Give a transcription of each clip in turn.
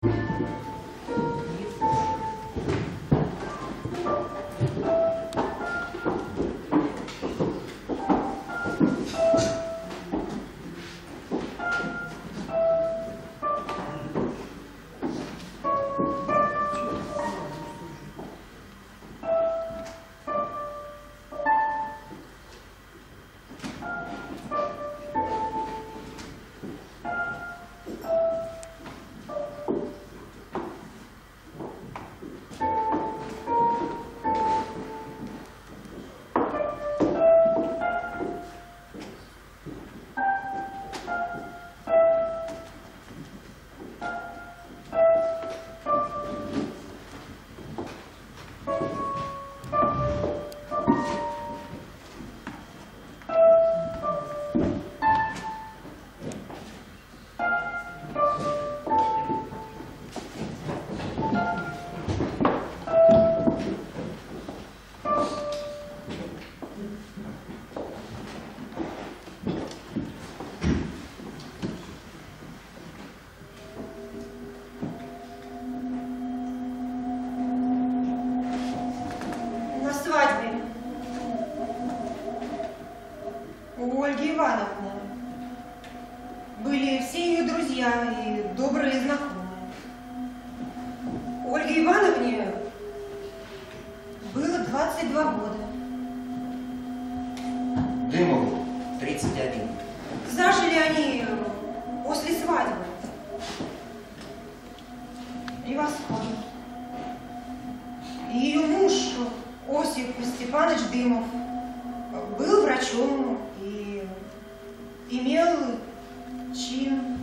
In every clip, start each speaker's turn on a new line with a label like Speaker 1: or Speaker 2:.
Speaker 1: У Ольги Ивановны были все ее друзья и добрые знакомые. Ольге Ивановне было 22 года.
Speaker 2: Дымову 31.
Speaker 1: Зажили они после свадьбы. Превосходно. Ее муж Осип Степанович Дымов был врачом и имел чин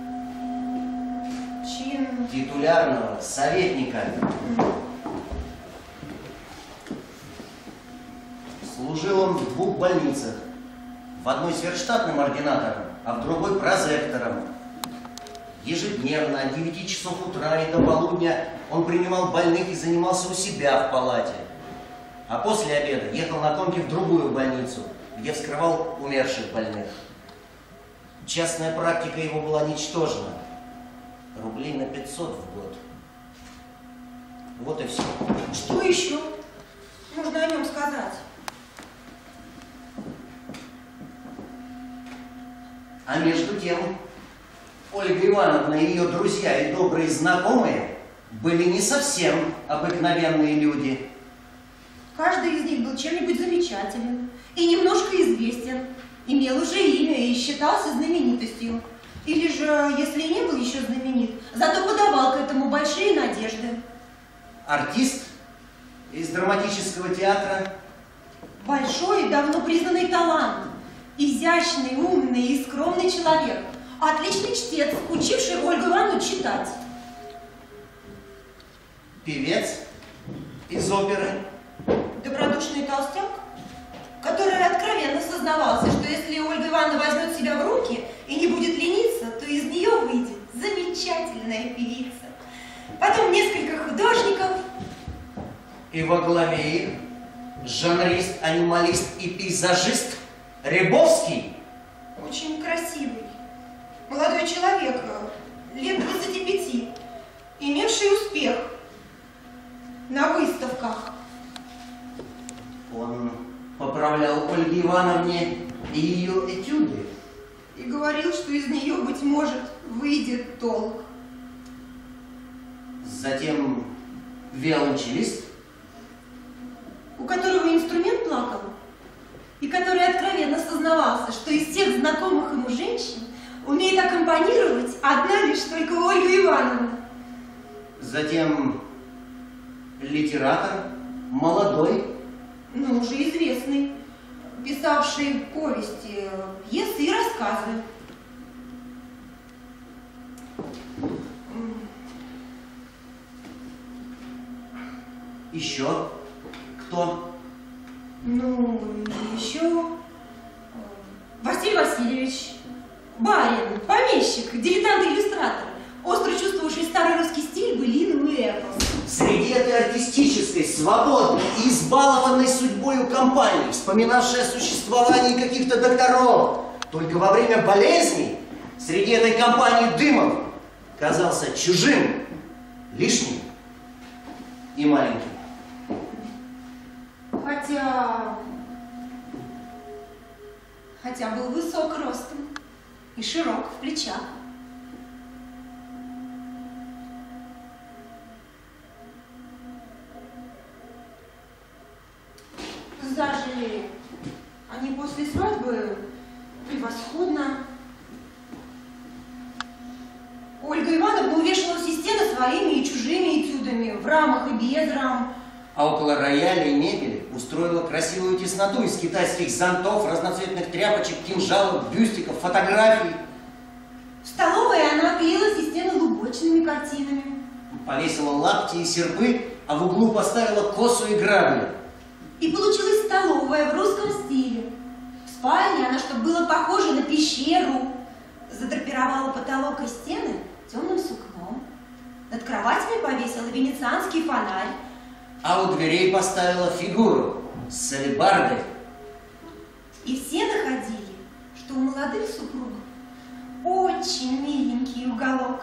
Speaker 2: титулярного советника. Служил он в двух больницах. В одной сверхштатным ординатором, а в другой прозектором. Ежедневно от 9 часов утра и до полудня он принимал больных и занимался у себя в палате. А после обеда ехал на конке в другую больницу, где вскрывал умерших больных. Частная практика его была ничтожна. Рублей на 500 в год. Вот и все.
Speaker 1: Что еще можно о нем сказать?
Speaker 2: А между тем, Ольга Ивановна и ее друзья и добрые знакомые были не совсем обыкновенные люди.
Speaker 1: Каждый из них был чем-нибудь замечателен и немножко известен, имел уже имя и считался знаменитостью. Или же, если и не был еще знаменит, зато подавал к этому большие надежды.
Speaker 2: Артист из драматического театра.
Speaker 1: Большой и давно признанный талант, изящный, умный и скромный человек, отличный чтец, учивший Ольгу Ивановну читать.
Speaker 2: Певец из оперы.
Speaker 1: Добродушный толстяк, который откровенно сознавался, что если Ольга Ивановна возьмет себя в руки и не будет лениться, то из нее выйдет замечательная певица. Потом несколько художников.
Speaker 2: И во главе их жанрист, анималист и пейзажист Рябовский.
Speaker 1: Очень красивый, молодой человек, лет 25, имевший успех на выставках.
Speaker 2: Он поправлял Ольге Ивановне и ее этюды.
Speaker 1: И говорил, что из нее, быть может, выйдет толк.
Speaker 2: Затем виолончелист,
Speaker 1: у которого инструмент плакал, и который откровенно сознавался, что из всех знакомых ему женщин умеет аккомпанировать одна лишь только Ольга Ивановна.
Speaker 2: затем литератор, молодой,
Speaker 1: Но уже известный, писавший повести, пьесы и рассказы.
Speaker 2: еще кто?
Speaker 1: Ну, еще Василий Васильевич, барин, помещик, дилетант-иллюстратор, остро чувствовавший старый русский стиль, былину и эпос.
Speaker 2: Среди этой артистической, свободной и избалованной судьбою компании, вспоминавшей о существовании каких-то докторов, только во время болезней, среди этой компании Дымов казался чужим, лишний и маленький.
Speaker 1: Хотя был высок ростом и широк в плечах. Зажили они после свадьбы превосходно. Ольга Ивановна увешала все стены своими и чужими этюдами, в рамах и без рам.
Speaker 2: А около рояля и мебели устроила красивую тесноту из китайских зонтов, разноцветных тряпочек, кинжалов, бюстиков, фотографий.
Speaker 1: В столовой она оклеила все стены лубочными картинами.
Speaker 2: Повесила лапти и серпы, а в углу поставила косу и грабли.
Speaker 1: И получилась столовая в русском стиле. В спальне она, чтобы было похоже на пещеру, задрапировала потолок и стены темным сукном. Над кроватями повесила венецианский фонарь.
Speaker 2: А у дверей поставила фигуру с алебардой.
Speaker 1: И все находили, что у молодых супругов очень миленький уголок.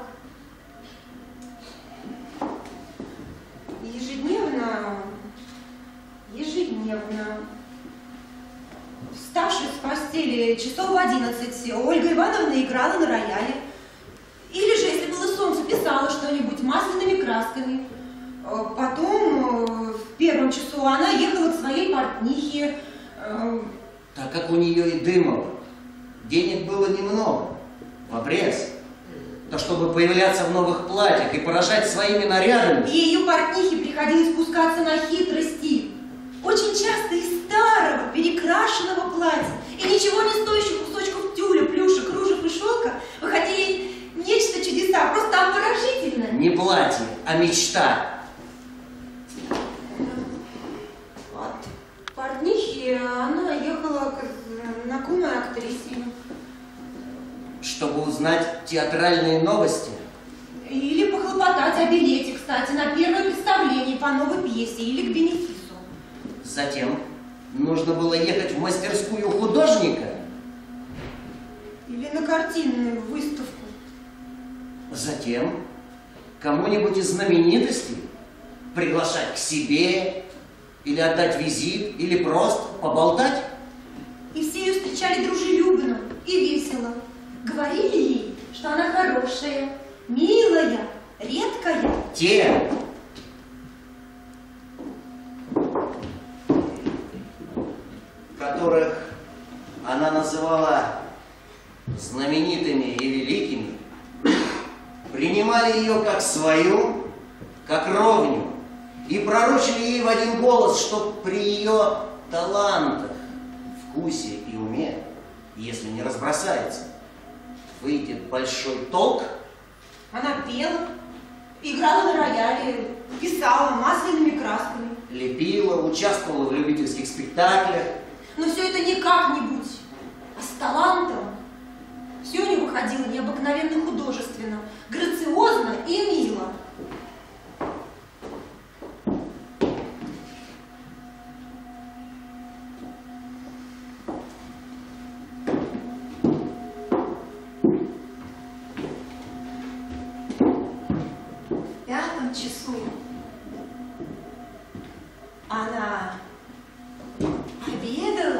Speaker 1: Ежедневно, вставшись с постели часов в 11, Ольга Ивановна играла на рояле. Или же, если было солнце, писала что-нибудь масляными красками. Потом, в первом часу, она ехала к своей портнихе.
Speaker 2: Так как у нее и дымово, денег было немного, в обрез. Да чтобы появляться в новых платьях и поражать своими нарядами.
Speaker 1: И ее портнихе приходилось спускаться на хитрости. Очень часто из старого, перекрашенного платья и ничего не стоящих кусочков тюля, плюша, кружев и шелка выходили нечто чудеса, просто обворожительно.
Speaker 2: Не платье, а мечта.
Speaker 1: От портнихи она ехала к знакомой актрисе.
Speaker 2: Чтобы узнать театральные новости.
Speaker 1: Или похлопотать о билете, кстати, на первое представление по новой пьесе или к бенефису.
Speaker 2: Затем нужно было ехать в мастерскую художника.
Speaker 1: Или на картинную выставку.
Speaker 2: Затем кому-нибудь из знаменитостей приглашать к себе, или отдать визит, или просто поболтать.
Speaker 1: И все ее встречали дружелюбно и весело. Говорили ей, что она хорошая, милая, редкая.
Speaker 2: Те, которых она называла знаменитыми и великими, принимали ее как свою, как ровню, и пророчили ей в один голос, что при ее талантах, вкусе и уме, если не разбросается, выйдет большой толк.
Speaker 1: Она пела, играла на рояле, писала масляными красками.
Speaker 2: Лепила, участвовала в любительских спектаклях.
Speaker 1: Но все это не как-нибудь, а с талантом. Все у нее выходило необыкновенно художественно, грациозно и мило. В 5 часу она обедала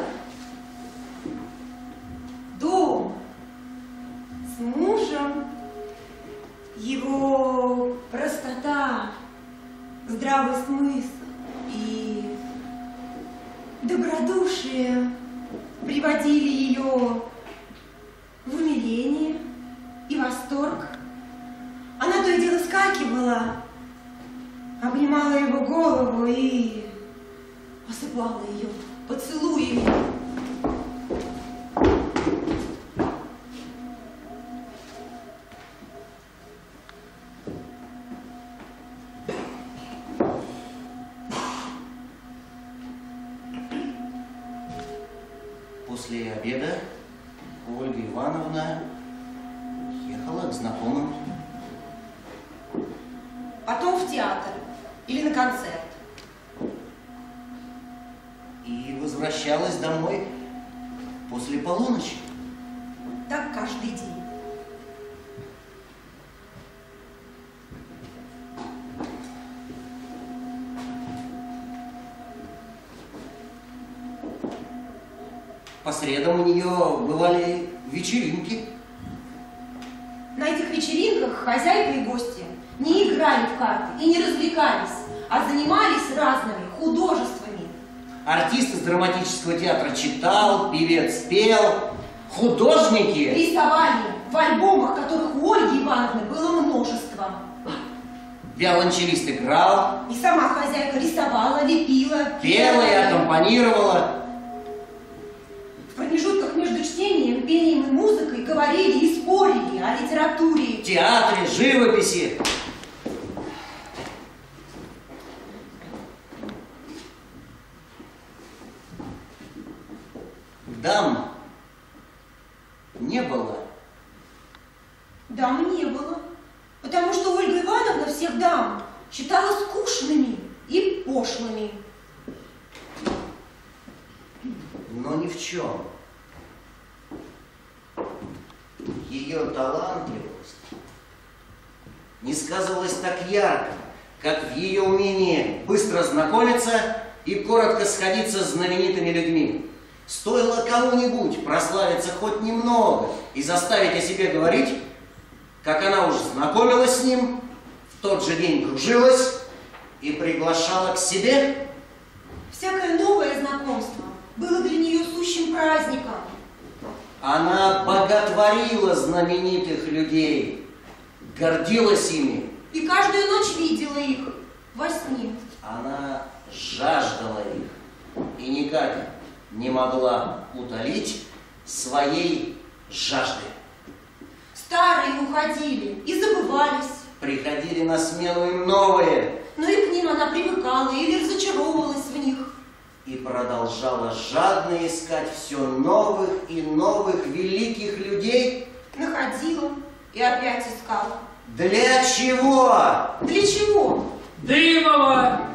Speaker 1: дома с мужем. Его простота, здравый смысл и добродушие приводили ее в умиление и восторг. Она то и дело вскакивала, обнимала его голову и осыпала ее поцелуями.
Speaker 2: После обеда Ольга Ивановна ехала к знакомым.
Speaker 1: Потом в театр или на концерт.
Speaker 2: И возвращалась домой после полуночи.
Speaker 1: Так каждый день.
Speaker 2: по средам у нее бывали вечеринки.
Speaker 1: На этих вечеринках хозяйка и гости не играли в карты и не развлекались, а занимались разными художествами.
Speaker 2: Артист из драматического театра читал, певец пел, художники
Speaker 1: рисовали, в альбомах которых у Ольги Ивановны было множество.
Speaker 2: Виолончелист играл,
Speaker 1: и сама хозяйка рисовала, лепила,
Speaker 2: пела и аккомпанировала.
Speaker 1: В промежутках между чтением, пением и музыкой говорили и спорили о литературе,
Speaker 2: театре, живописи. Дам не было.
Speaker 1: Дам не было. Потому что Ольга Ивановна всех дам считала скучными и пошлыми.
Speaker 2: Но ни в чем. Ее талантливость не сказывалась так ярко, как в ее умении быстро знакомиться и коротко сходиться с знаменитыми людьми. Стоило кому-нибудь прославиться хоть немного и заставить о себе говорить, как она уже знакомилась с ним, в тот же день дружилась и приглашала к себе.
Speaker 1: Всякое новое знакомство было для нее сущим праздником.
Speaker 2: Она боготворила знаменитых людей, гордилась ими.
Speaker 1: И каждую ночь видела их во сне.
Speaker 2: Она жаждала их и никак не могла утолить своей жажды.
Speaker 1: Старые уходили и забывались.
Speaker 2: Приходили на смену им новые.
Speaker 1: Но и к ним она привыкала или разочаровывалась в них.
Speaker 2: И продолжала жадно искать все новых и новых великих людей.
Speaker 1: Находила и опять искала.
Speaker 2: Для чего?
Speaker 1: Для чего?
Speaker 3: Дымова!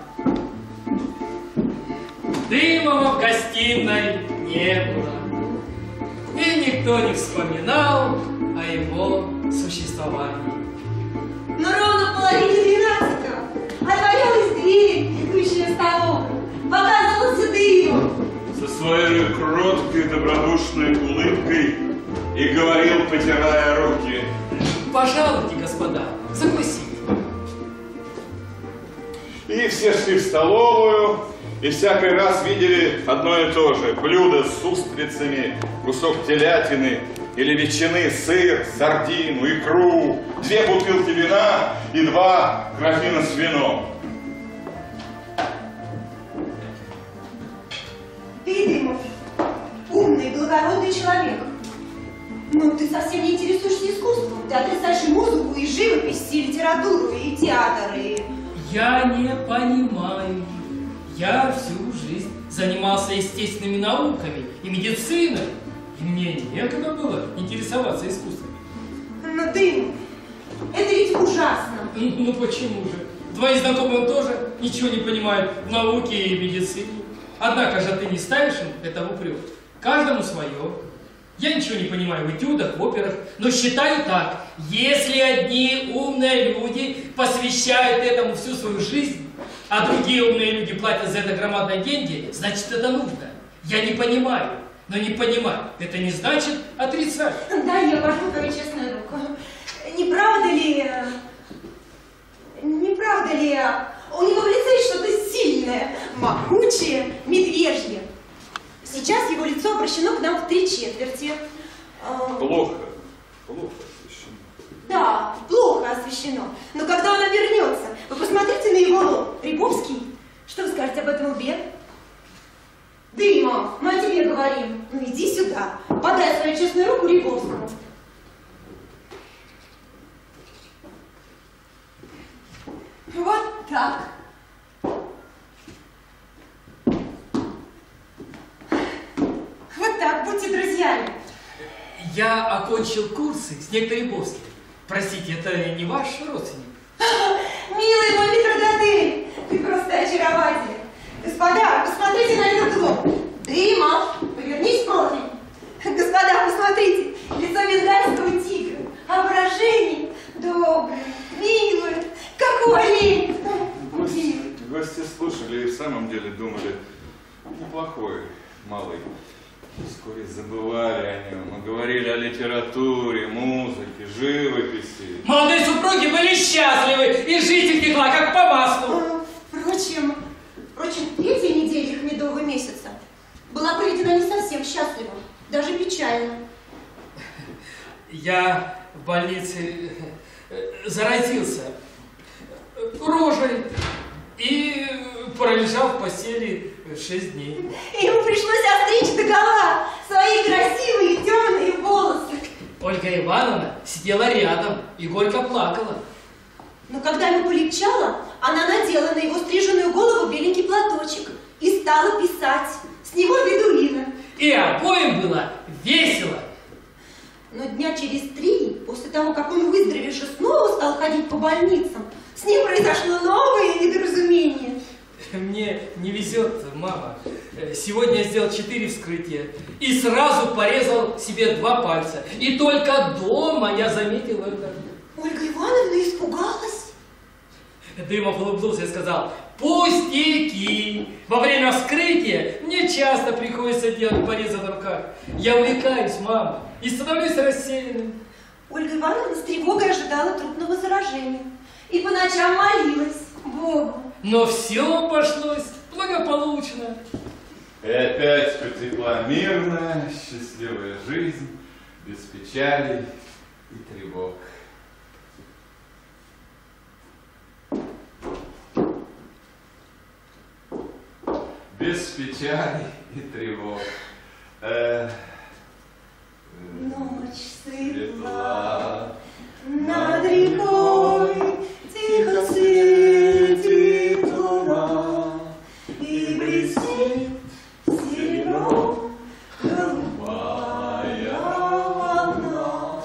Speaker 3: Дымова в гостиной не было. И никто не вспоминал о его существовании.
Speaker 1: Но ровно в половине 12-го отворялась дверь, ведущая в столовую. Показывался Дымов.
Speaker 4: Со своей кроткой добродушной улыбкой и говорил, потирая руки:
Speaker 3: Пожалуйте, господа, закусите.
Speaker 4: И все шли в столовую, и всякий раз видели одно и то же: блюдо с устрицами, кусок телятины или ветчины, сыр, сардину, икру, 2 бутылки вина и 2 графина с вином.
Speaker 1: Ты, Дымов, умный, благородный человек. Но ты совсем не интересуешься искусством. Ты отрицаешь и музыку, и живопись, и литературу, и театр, и...
Speaker 3: Я не понимаю. Я всю жизнь занимался естественными науками и медициной, и мне некогда было интересоваться искусством.
Speaker 1: Но, Дымов, это ведь ужасно.
Speaker 3: Ну почему же? Твои знакомые тоже ничего не понимают в науке и медицине. Однако же ты не ставишь им это в упрек. Каждому свое. Я ничего не понимаю в этюдах, в операх, но считаю так: если одни умные люди посвящают этому всю свою жизнь, а другие умные люди платят за это громадные деньги, значит, это нужно. Я не понимаю, но не понимать — это не значит отрицать.
Speaker 1: Да, я пожму твою честную руку. Не правда ли у него в лице есть что-то сильное, могучее, медвежье? Сейчас его лицо обращено к нам в 3/4.
Speaker 4: Плохо освещено.
Speaker 1: Да, плохо освещено. Но когда он обернется, вы посмотрите на его лоб. Рябовский, что вы скажете об этом лбе? Дымов, мы о тебе говорим. Ну иди сюда, подай свою честную руку Рябовскому. Вот так. Вот так, будьте друзьями.
Speaker 3: Я окончил курсы с некоторым Рябовским. Простите, это не ваш родственник?
Speaker 1: Милый мой метрдотель, ты просто очарователь. Господа, посмотрите на этот лоб. Дымов, повернись в профиль. Господа, посмотрите, лицо бенгальского тигра. А выражение доброе, милое, как у оленя.
Speaker 4: Гости слушали и в самом деле думали: неплохой малый. Вскоре забывали о нем. Мы говорили о литературе, музыке, живописи.
Speaker 3: Молодые супруги были счастливы, и жизнь текла, как по маслу.
Speaker 1: Впрочем, третья неделя их медового месяца была проведена не совсем счастливо, даже печально.
Speaker 3: Я в больнице заразился рожей и пролежал в постели 6 дней.
Speaker 1: Ему пришлось остричь догола свои красивые темные волосы.
Speaker 3: Ольга Ивановна сидела рядом и горько плакала.
Speaker 1: Но когда ему полегчало, она надела на его стриженную голову беленький платочек и стала писать. С него бедуина.
Speaker 3: И обоим было весело.
Speaker 1: Но дня через 3, после того, как он выздоровевший снова стал ходить по больницам, с ним произошло новое недоразумение.
Speaker 3: Мне не везет, мама. Сегодня я сделал 4 вскрытия и сразу порезал себе 2 пальца. И только дома я заметил это.
Speaker 1: Ольга Ивановна испугалась.
Speaker 3: Дымов улыбнулся и сказал: пустяки! Во время вскрытия мне часто приходится делать порезы на руках. Я увлекаюсь, мама, и становлюсь рассеянным.
Speaker 1: Ольга Ивановна с тревогой ожидала трупного заражения и по ночам молилась Богу.
Speaker 3: Но все обошлось благополучно.
Speaker 4: И опять потекла мирная, счастливая жизнь, без печалей и тревог. Без печали и тревог.
Speaker 1: Ночь светла над рекой, тихо светит луна, и блестит серебром голубая волна.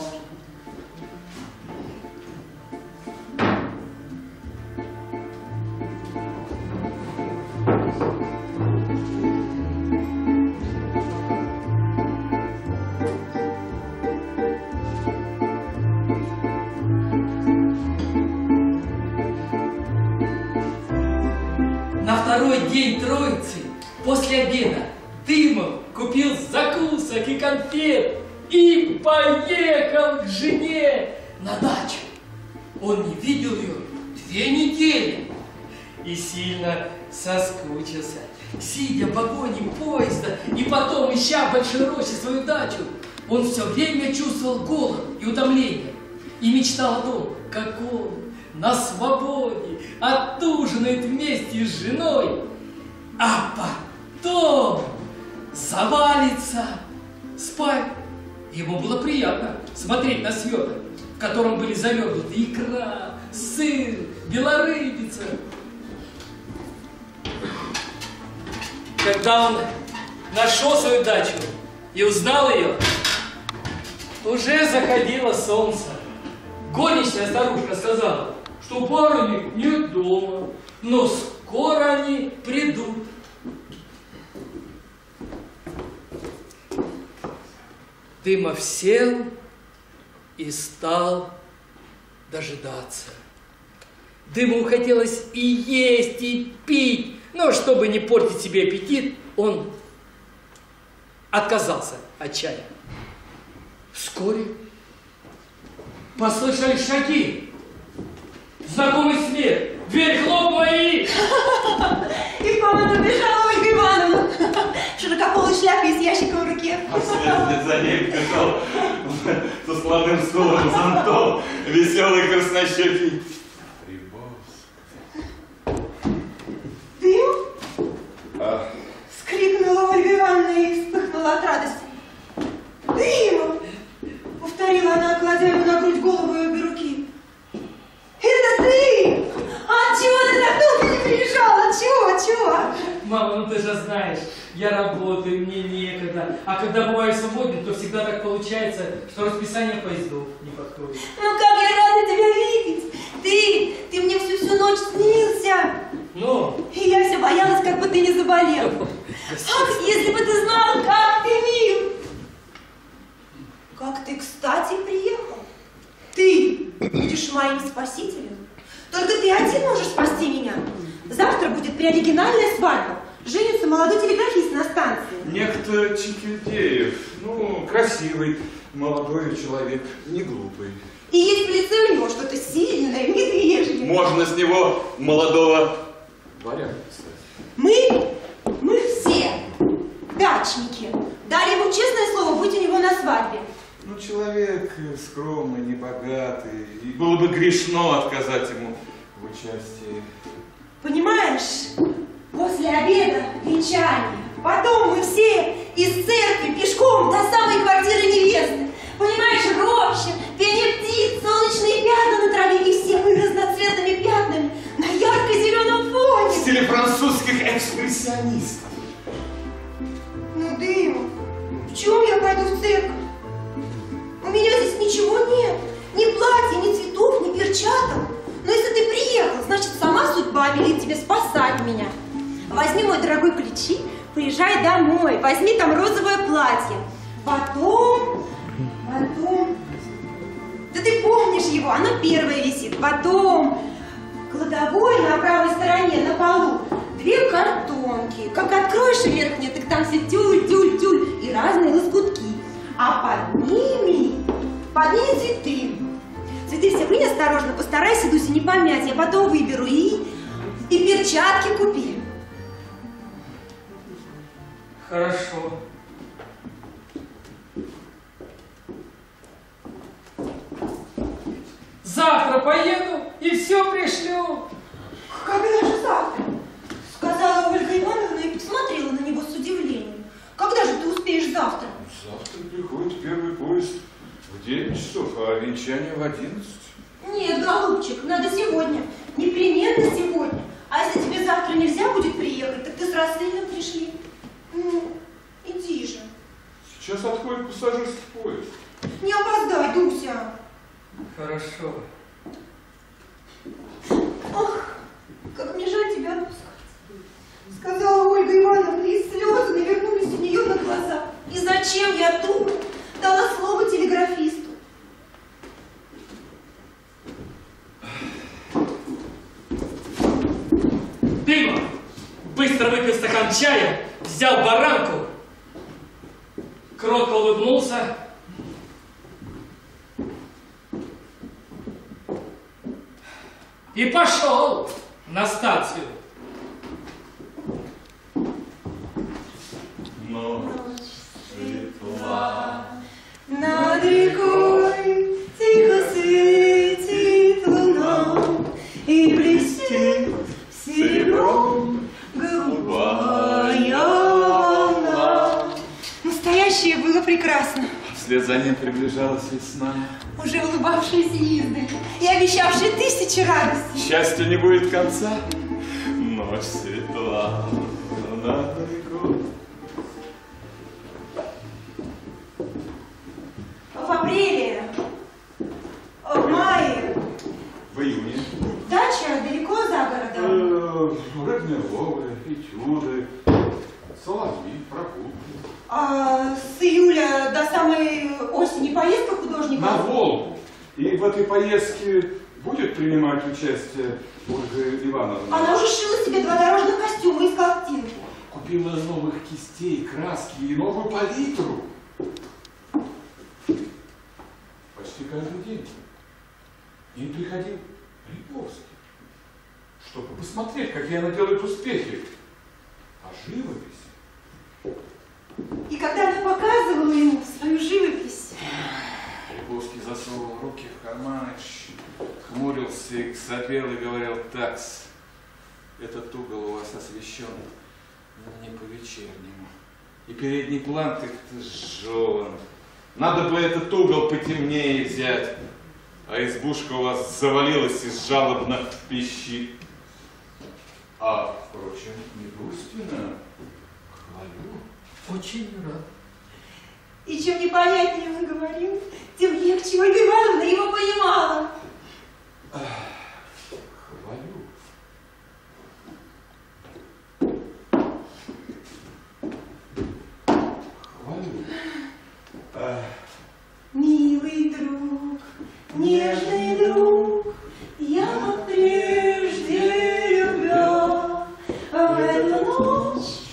Speaker 3: На второй день Троицы, после обеда, Дымов купил закусок и конфет и поехал к жене на дачу. Он не видел ее 2 недели и сильно соскучился. Сидя в вагоне поезда и потом, ища в большой роще свою дачу, он все время чувствовал голод и утомление и мечтал о том, как он на свободе отужинает вместе с женой, а потом завалится спать. Ему было приятно смотреть на сверток, в котором были завернуты икра, сыр, белорыбица. Когда он нашел свою дачу и узнал ее, уже заходило солнце. Горничная старушка сказала, что барыни нет дома, но скоро они придут. Дымов сел и стал дожидаться. Дымову хотелось и есть, и пить, но чтобы не портить себе аппетит, он отказался от чая. Вскоре послышались шаги. Знакомый свет. Дверь хлопнула и...
Speaker 1: И в комнату бежала Ольга Ивановна, в широкополой шляпе и с ящиком в руке.
Speaker 4: А вслед за ней бежал со слоным стулом, зонтом, веселый краснощекий Прибовский.
Speaker 1: Дым? Вскрикнула Ольга Ивановна и вспыхнула от радости. Дым! Повторила она, кладя ему на грудь голову и обе руки. Это ты! А чего ты так долго не приезжала? Чего?
Speaker 3: Мама, ну ты же знаешь, я работаю, мне некогда. А когда бываю свободен, то всегда так получается, что расписание поездов не подходит.
Speaker 1: Ну как я рада тебя видеть! Ты мне всю ночь снился.
Speaker 3: Ну?
Speaker 1: И я все боялась, как бы ты не заболел. Ах, если бы ты знал, как ты мил! Как ты, кстати, приехал. Ты будешь моим спасителем. Только ты один можешь спасти меня. Завтра будет преоригинальная свадьба. женится молодой телеграфист на станции.
Speaker 4: Некто Чикильдеев. Ну, красивый, молодой человек, не глупый.
Speaker 1: И есть в лице у него что-то сильное, медвежье.
Speaker 4: Можно с него молодого дворянина, кстати.
Speaker 1: Мы все дачники. Дали ему честное слово быть у него на свадьбе.
Speaker 4: Ну, человек скромный, небогатый, и было бы грешно отказать ему в участии.
Speaker 1: Понимаешь, после обеда венчание. Потом мы все из церкви пешком до самой квартиры невесты. Понимаешь, роща, пение птиц, солнечные пятна на траве, и все мы разноцветными пятнами на ярко-зеленом фоне.
Speaker 4: В стиле французских экспрессионистов.
Speaker 1: Ну, Дыма, в чем я пойду в церковь? У меня здесь ничего нет. Ни платья, ни цветов, ни перчаток. Но если ты приехал, значит, сама судьба велит тебе спасать меня. Возьми мой дорогой ключи, приезжай домой, возьми там розовое платье. Потом... Да ты помнишь его, оно первое висит. Потом кладовой на правой стороне, на полу, 2 картонки. Как откроешь верхнюю, так там все тюль-тюль-тюль и разные лоскутки. А под ними цветы. Цветы все вынь осторожно, постарайся, Дуся, не помять. Я потом выберу и перчатки купи.
Speaker 3: Хорошо. Завтра поеду и все пришлю.
Speaker 1: Когда же завтра? Сказала Ольга Ивановна и посмотрела на него с удивлением. Когда же ты успеешь завтра?
Speaker 4: Завтра приходит первый поезд в 9 часов, а венчание в 11.
Speaker 1: Нет, голубчик, надо сегодня. Непременно сегодня. А если тебе завтра нельзя будет приехать, так ты с рассветом пришли. Ну, иди же.
Speaker 4: Сейчас отходит пассажирский поезд.
Speaker 1: Не опоздай, Дуся.
Speaker 3: Хорошо.
Speaker 1: Ох, как мне жаль тебя отпускать. Сказала Ольга Ивановна, и слезы навернулись у нее на глаза. И зачем я тут дала слово телеграфисту?
Speaker 3: Дима быстро выпил стакан чая, взял баранку, кротко улыбнулся и пошел на станцию.
Speaker 1: Ночь светла над рекой, тихо светит луна и блестит серебром голубая волна. Настоящее было прекрасно.
Speaker 4: Вслед за ним приближалась весна.
Speaker 1: Уже улыбавшаяся издали и обещавшая 1000 радостей.
Speaker 4: Счастью не будет конца. Ночь светла над рекой.
Speaker 1: В апреле, в мае.
Speaker 4: В июне.
Speaker 1: Дача далеко за городом.
Speaker 4: Рыбные ловли, этюды, соловьи, прогулки.
Speaker 1: А с июля до самой осени поездка художника?
Speaker 4: На Волгу. И в этой поездке будет принимать участие Ольга Ивановна.
Speaker 1: Она уже шила себе 2 дорожных костюма из картинки.
Speaker 4: Купила новых кистей, краски и новую палитру. Почти каждый день им приходил Липовский, чтобы посмотреть, какие она делает успехи. А живопись?
Speaker 1: И когда она показывала ему свою живопись...
Speaker 4: Липовский засовывал руки в карманы, хмурился и сопел и говорил: такс, этот угол у вас освещен не по-вечернему. И передний план как-то сжёван. Надо бы этот угол потемнее взять. А избушка у вас завалилась и жалобно пищит. А, впрочем, недурственно. Хвалю.
Speaker 3: Очень рад.
Speaker 1: И чем непонятнее он говорил, тем легче Ольга Ивановна его понимала.
Speaker 4: Хвалю. Хвалю.
Speaker 1: Милый друг, нежный друг, я прежде любя, в эту ночь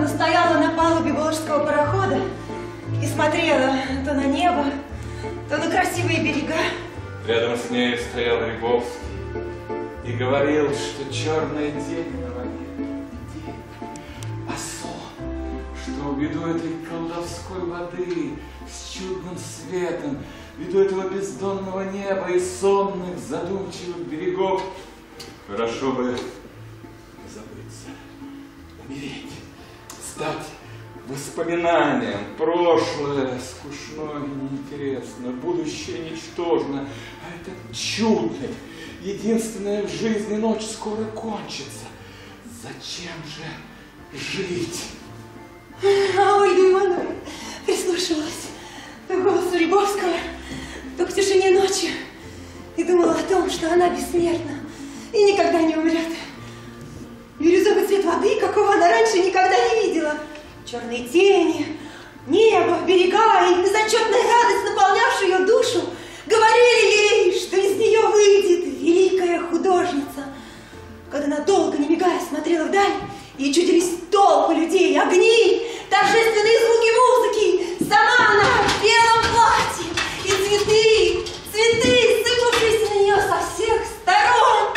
Speaker 1: Ивановна стояла на палубе волжского парохода и смотрела то на небо, то на красивые берега.
Speaker 4: Рядом с ней стоял Рябовский и говорил, что черная тень на воде не тень, а сон, что ввиду этой колдовской воды с чудным светом, ввиду этого бездонного неба и сонных задумчивых берегов, хорошо бы забыться, умереть, стать воспоминанием, прошлое скучно и неинтересно, будущее ничтожно, а это чудное, единственная в жизни ночь скоро кончится. Зачем же жить?
Speaker 1: А Ольга Ивановна прислушивалась то к голосу Рябовского, то к тишине ночи и думала о том, что она бессмертна и никогда не умрет. Бирюзовый цвет воды, какого она раньше никогда не видела. Черные тени, небо, берега и безотчетная радость, наполнявшая ее душу, говорили ей, что из нее выйдет великая художница. Когда она долго, не мигая, смотрела вдаль, ей чудились толпы людей, огни, торжественные звуки музыки, сама она в белом платье и цветы, сыпавшиеся на нее со всех сторон.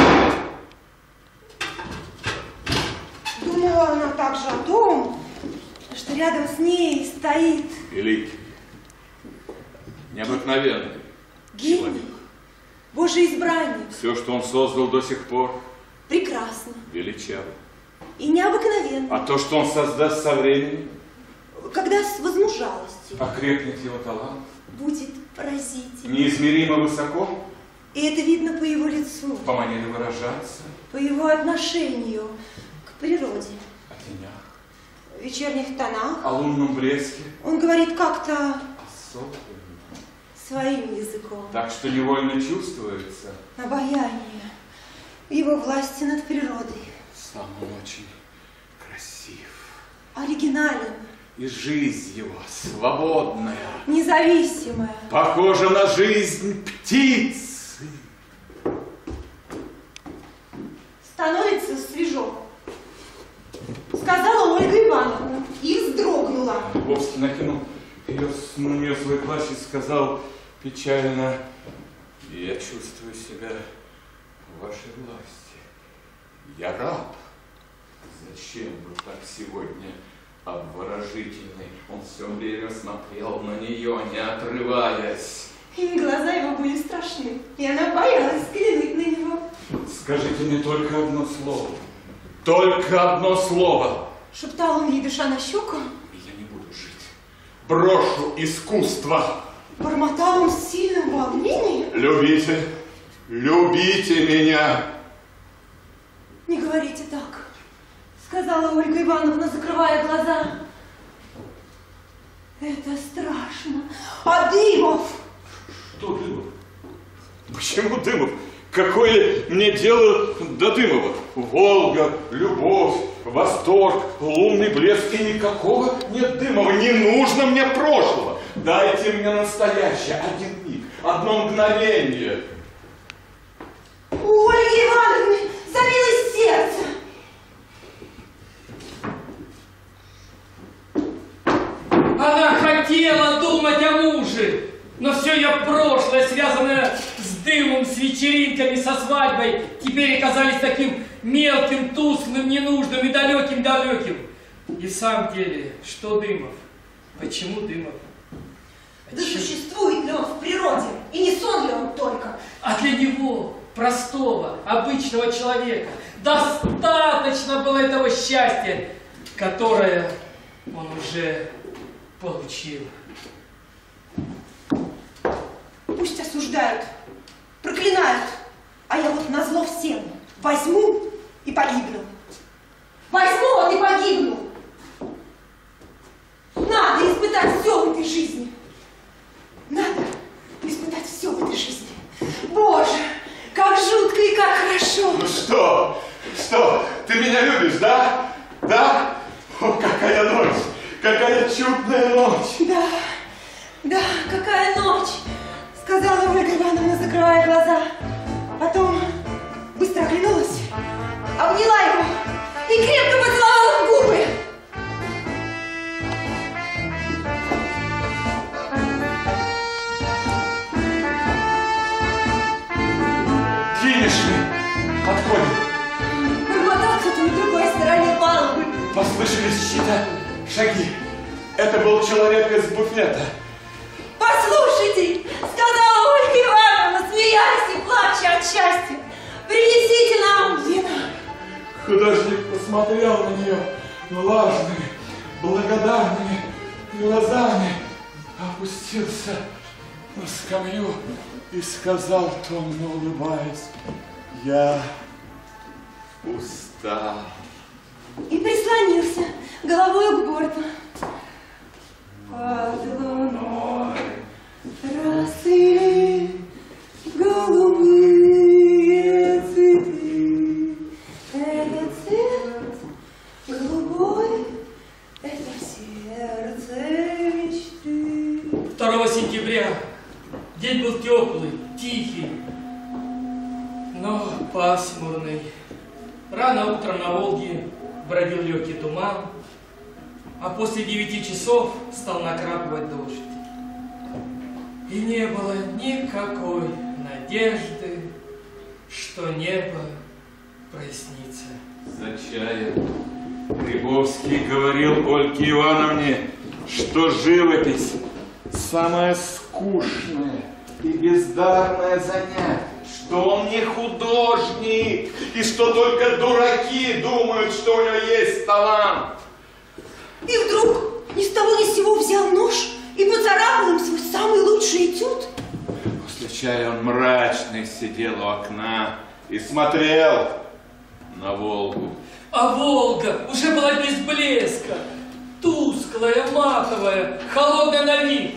Speaker 1: Думала она также о том, что рядом с ней стоит
Speaker 4: Великий, необыкновенный человек.
Speaker 1: Божий избранник.
Speaker 4: Все, что он создал до сих пор,
Speaker 1: Прекрасно
Speaker 4: величаво.
Speaker 1: и необыкновенно.
Speaker 4: А то, что он создаст со временем,
Speaker 1: Когда с возмужалостью
Speaker 4: окрепнет его талант,
Speaker 1: будет поразительно.
Speaker 4: неизмеримо высоко,
Speaker 1: И это видно по его лицу,
Speaker 4: по манере выражаться,
Speaker 1: по его отношению к природе.
Speaker 4: о тенях,
Speaker 1: В вечерних тонах
Speaker 4: о лунном блеске,
Speaker 1: он говорит как-то
Speaker 4: особенно.
Speaker 1: своим языком.
Speaker 4: Так что невольно чувствуется,
Speaker 1: Обаяние его власти над природой.
Speaker 4: сам он очень красив.
Speaker 1: Оригинален,
Speaker 4: И жизнь его свободная,
Speaker 1: независимая.
Speaker 4: похожа на жизнь птицы.
Speaker 1: Становится свежо, сказала Ольга Ивановна и вздрогнула.
Speaker 4: Вовсе накинул на нее свой плащ и сказал печально: я чувствую себя в вашей власти. Я раб. Зачем вы так сегодня обворожительный? Он все время смотрел на нее, не отрываясь.
Speaker 1: И глаза его были страшны, и она боялась взглянуть на него.
Speaker 4: Скажите мне только одно слово. Только одно слово.
Speaker 1: Шептал он ей, дыша на щеку.
Speaker 4: И я не буду жить. Брошу искусство.
Speaker 1: Бормотал он с сильным волнением.
Speaker 4: Любите, любите меня.
Speaker 1: Не говорите так, сказала Ольга Ивановна, закрывая глаза. Это страшно. А Дымов?
Speaker 4: Что Дымов? Почему Дымов? Какое мне дело до Дымова? Волга, любовь, восторг, лунный блеск, и никакого нет Дымова. Не нужно мне прошлого. Дайте мне настоящее, один миг, одно мгновение.
Speaker 1: У Ольги Ивановны забилось сердце.
Speaker 3: Она хотела думать о муже, но все ее прошлое, связанное с дымом, с вечеринками, со свадьбой, теперь оказались таким мелким, тусклым, ненужным и далеким-далеким. И в самом деле, что Дымов? Почему Дымов?
Speaker 1: Да существует ли он в природе, и не сон ли он только?
Speaker 3: А для него, простого, обычного человека, достаточно было этого счастья, которое он уже получил.
Speaker 1: Пусть осуждают, проклинают, а я вот назло всем возьму и погибну. Возьму вот и погибну. Надо испытать все в этой жизни. Надо испытать все в этой жизни. Боже, как жутко и как хорошо.
Speaker 4: Ну что? Что? Ты меня любишь, да? Да? О, какая ночь! Какая чудная ночь!
Speaker 1: Да, да, какая ночь, сказала Ольга Ивановна, закрывая глаза. Потом быстро оглянулась, обняла его и крепко поцеловала в губы.
Speaker 4: Послышались чьи-то шаги. Это был человек из буфета.
Speaker 1: Послушайте, сказала Ольга Ивановна, смеясь и плача от счастья, принесите нам вина.
Speaker 4: Художник посмотрел на нее влажными, благодарными глазами, опустился на скамью и сказал, томно улыбаясь: «Я устал».
Speaker 1: И прислонился головой к борту. Под луной росли голубые цветы. Этот цвет голубой, это сердце мечты.
Speaker 3: 2 сентября день был теплый, тихий, но пасмурный. Рано утром на Волге бродил легкий туман, а после 9 часов стал накрапывать дождь. И не было никакой надежды, что небо прояснится.
Speaker 4: За чаем Рябовский говорил Ольге Ивановне, что живопись самое скучное и бездарное занятие, что он не художник, и что только дураки думают, что у него есть талант.
Speaker 1: И вдруг ни с того ни с сего взял нож и поцарапал им свой самый лучший этюд.
Speaker 4: После чая он мрачный сидел у окна и смотрел на Волгу.
Speaker 3: А Волга уже была без блеска, тусклая, матовая, холодная на вид.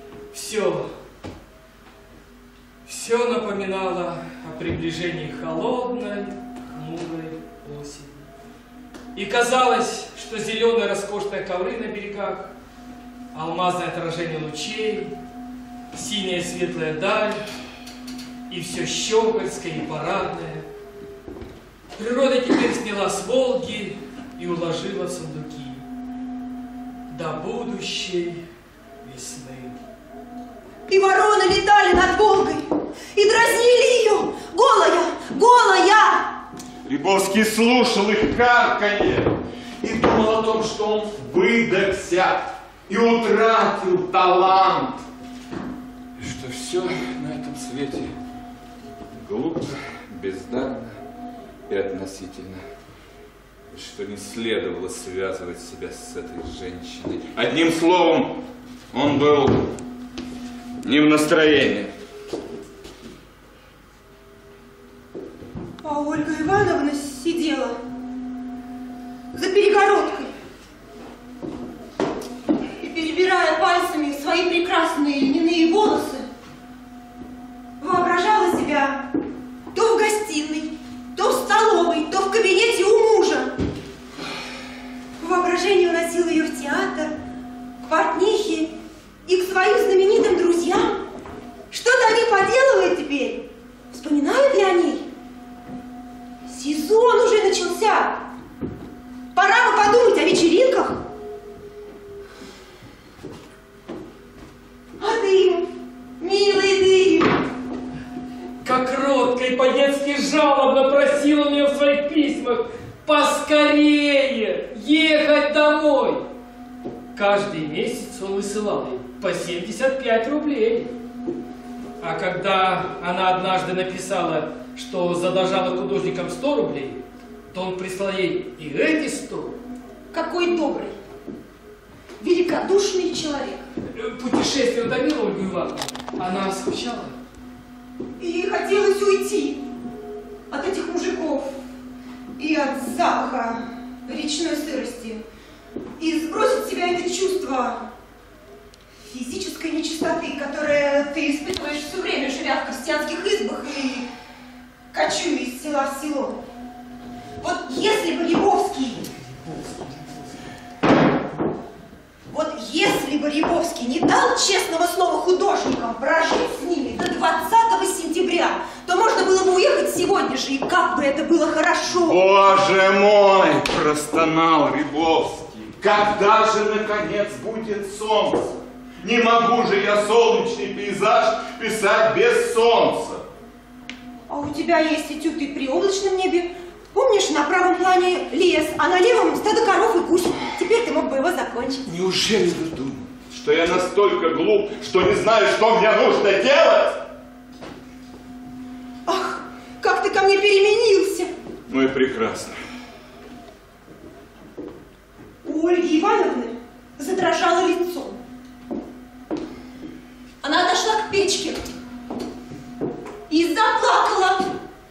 Speaker 3: Все напоминало о приближении холодной, хмурой осени. И казалось, что зеленые роскошные ковры на берегах, алмазное отражение лучей, синяя светлая даль, и все щегольское и парадное. Природа теперь сняла с Волги и уложила в сундуки до будущей весны.
Speaker 1: И вороны летали над Волгой и дразнили ее, голая, голая.
Speaker 4: Рябовский слушал их карканье и думал о том, что он выдохся и утратил талант. И что все на этом свете глупо, бездарно и относительно. И что не следовало связывать себя с этой женщиной. Одним словом, он был не в настроении.
Speaker 1: А Ольга Ивановна сидела за перегородкой и, перебирая пальцами свои прекрасные льняные волосы, воображала себя то в гостиной, то в столовой, то в кабинете у мужа. Воображение уносило ее в театр, к портнихе и к своим знаменитым друзьям. Что-то они поделывают теперь. Вспоминают ли они? Сезон уже начался. Пора бы подумать о вечеринках. А дым, милый дым.
Speaker 3: Как кротко и по-детски жалобно просил он ее в своих письмах поскорее ехать домой. Каждый месяц он высылал ей по 75 рублей. А когда она однажды написала, что задолжала художникам 100 рублей, то он прислал ей и эти 100.
Speaker 1: Какой добрый, великодушный человек.
Speaker 3: Путешествие утомило Ольгу Ивановну. Она скучала.
Speaker 1: И ей хотелось уйти от этих мужиков и от запаха речной сырости и сбросить с себя это чувство физической нечистоты, которое ты испытываешь все время, живя в крестьянских избах и кочуя из села в село. Вот если бы Рябовский не дал честного слова художникам прожить с ними до 20 сентября, то можно было бы уехать сегодня же, и как бы это было хорошо.
Speaker 4: Боже мой, простонал Рябовский. Когда же, наконец, будет солнце? Не могу же я солнечный пейзаж писать без солнца.
Speaker 1: А у тебя есть этюды при облачном небе. Помнишь, на правом плане лес, а на левом стадо коров и гусь.
Speaker 4: Неужели вы думаете, что я настолько глуп, что не знаю, что мне нужно делать?
Speaker 1: Ах, как ты ко мне переменился!
Speaker 4: Ну и прекрасно.
Speaker 1: У Ольги Ивановны задрожало лицо. Она отошла к печке и заплакала.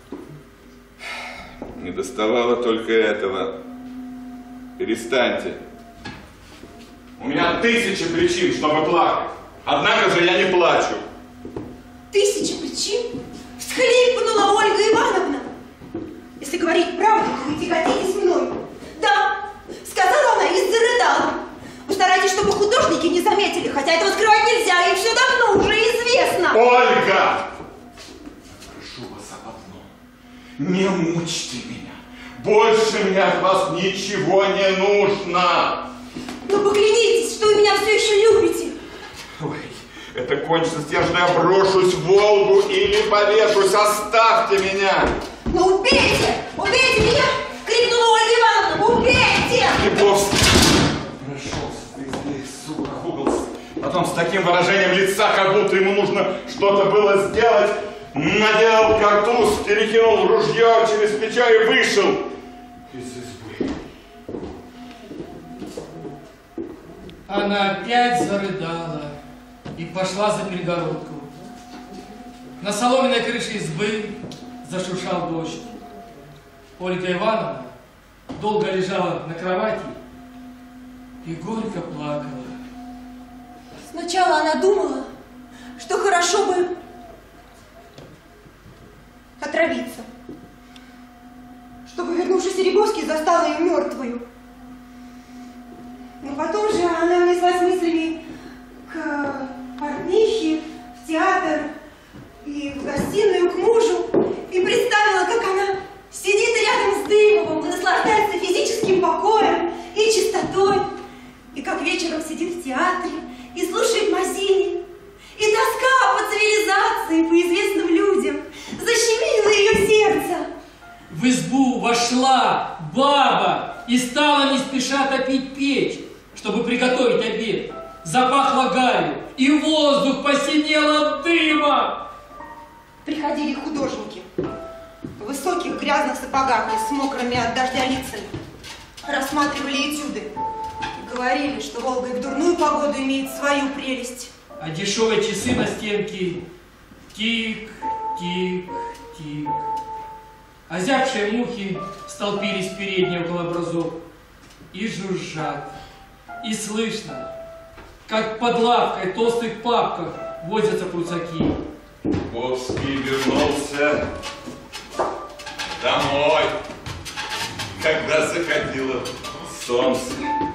Speaker 4: Не доставало только этого. Перестаньте. У меня 1000 причин, чтобы плакать. Однако же я не плачу.
Speaker 1: 1000 причин? Всхлипнула Ольга Ивановна. Если говорить правду, то вы тяготитесь мной. Да, сказала она и зарыдала. Постарайтесь, чтобы художники не заметили, хотя этого скрывать нельзя, и все давно уже известно.
Speaker 4: Ольга! Прошу вас об одном. Не мучьте меня. Больше мне от вас ничего не нужно.
Speaker 1: Но поклянитесь, что вы меня все еще любите.
Speaker 4: Ой, это кончится с тем, что я брошусь в Волгу или повешусь. Оставьте меня.
Speaker 1: Ну убейте! Убейте меня! Крикнула Ольга Ивановна. Убейте!
Speaker 4: Лебовский прошелся из них, сука, в угол. Потом с таким выражением лица, как будто ему нужно что-то было сделать, надел картуз, перекинул ружье через плечо и вышел из избы.
Speaker 3: Она опять зарыдала и пошла за перегородку. На соломенной крыше избы зашуршал дождь. Ольга Ивановна долго лежала на кровати и горько плакала.
Speaker 1: Сначала она думала, что хорошо бы отравиться, чтобы вернувшийся Серебовский застал ее мертвую. Но потом же она внеслась мыслями к портнихе, в театр и в гостиную к мужу, и представила, как она сидит рядом с Дымовым и наслаждается физическим покоем и чистотой, и как вечером сидит в театре и слушает Мазини, и тоска по цивилизации, по известным людям защемила ее сердце.
Speaker 3: В избу вошла баба и стала не спеша топить печь, чтобы приготовить обед. Запахло гарью, и воздух посинел от дыма.
Speaker 1: Приходили художники в высоких грязных сапогах и с мокрыми от дождя лицами, рассматривали этюды и говорили, что Волга и в дурную погоду имеет свою прелесть.
Speaker 3: А дешевые часы на стенке тик-тик-тик. Озябшие мухи столпились в передней около образов и жужжат. И слышно, как под лавкой в толстых папках возятся пруцаки.
Speaker 4: Лебовский вернулся домой, когда заходило солнце.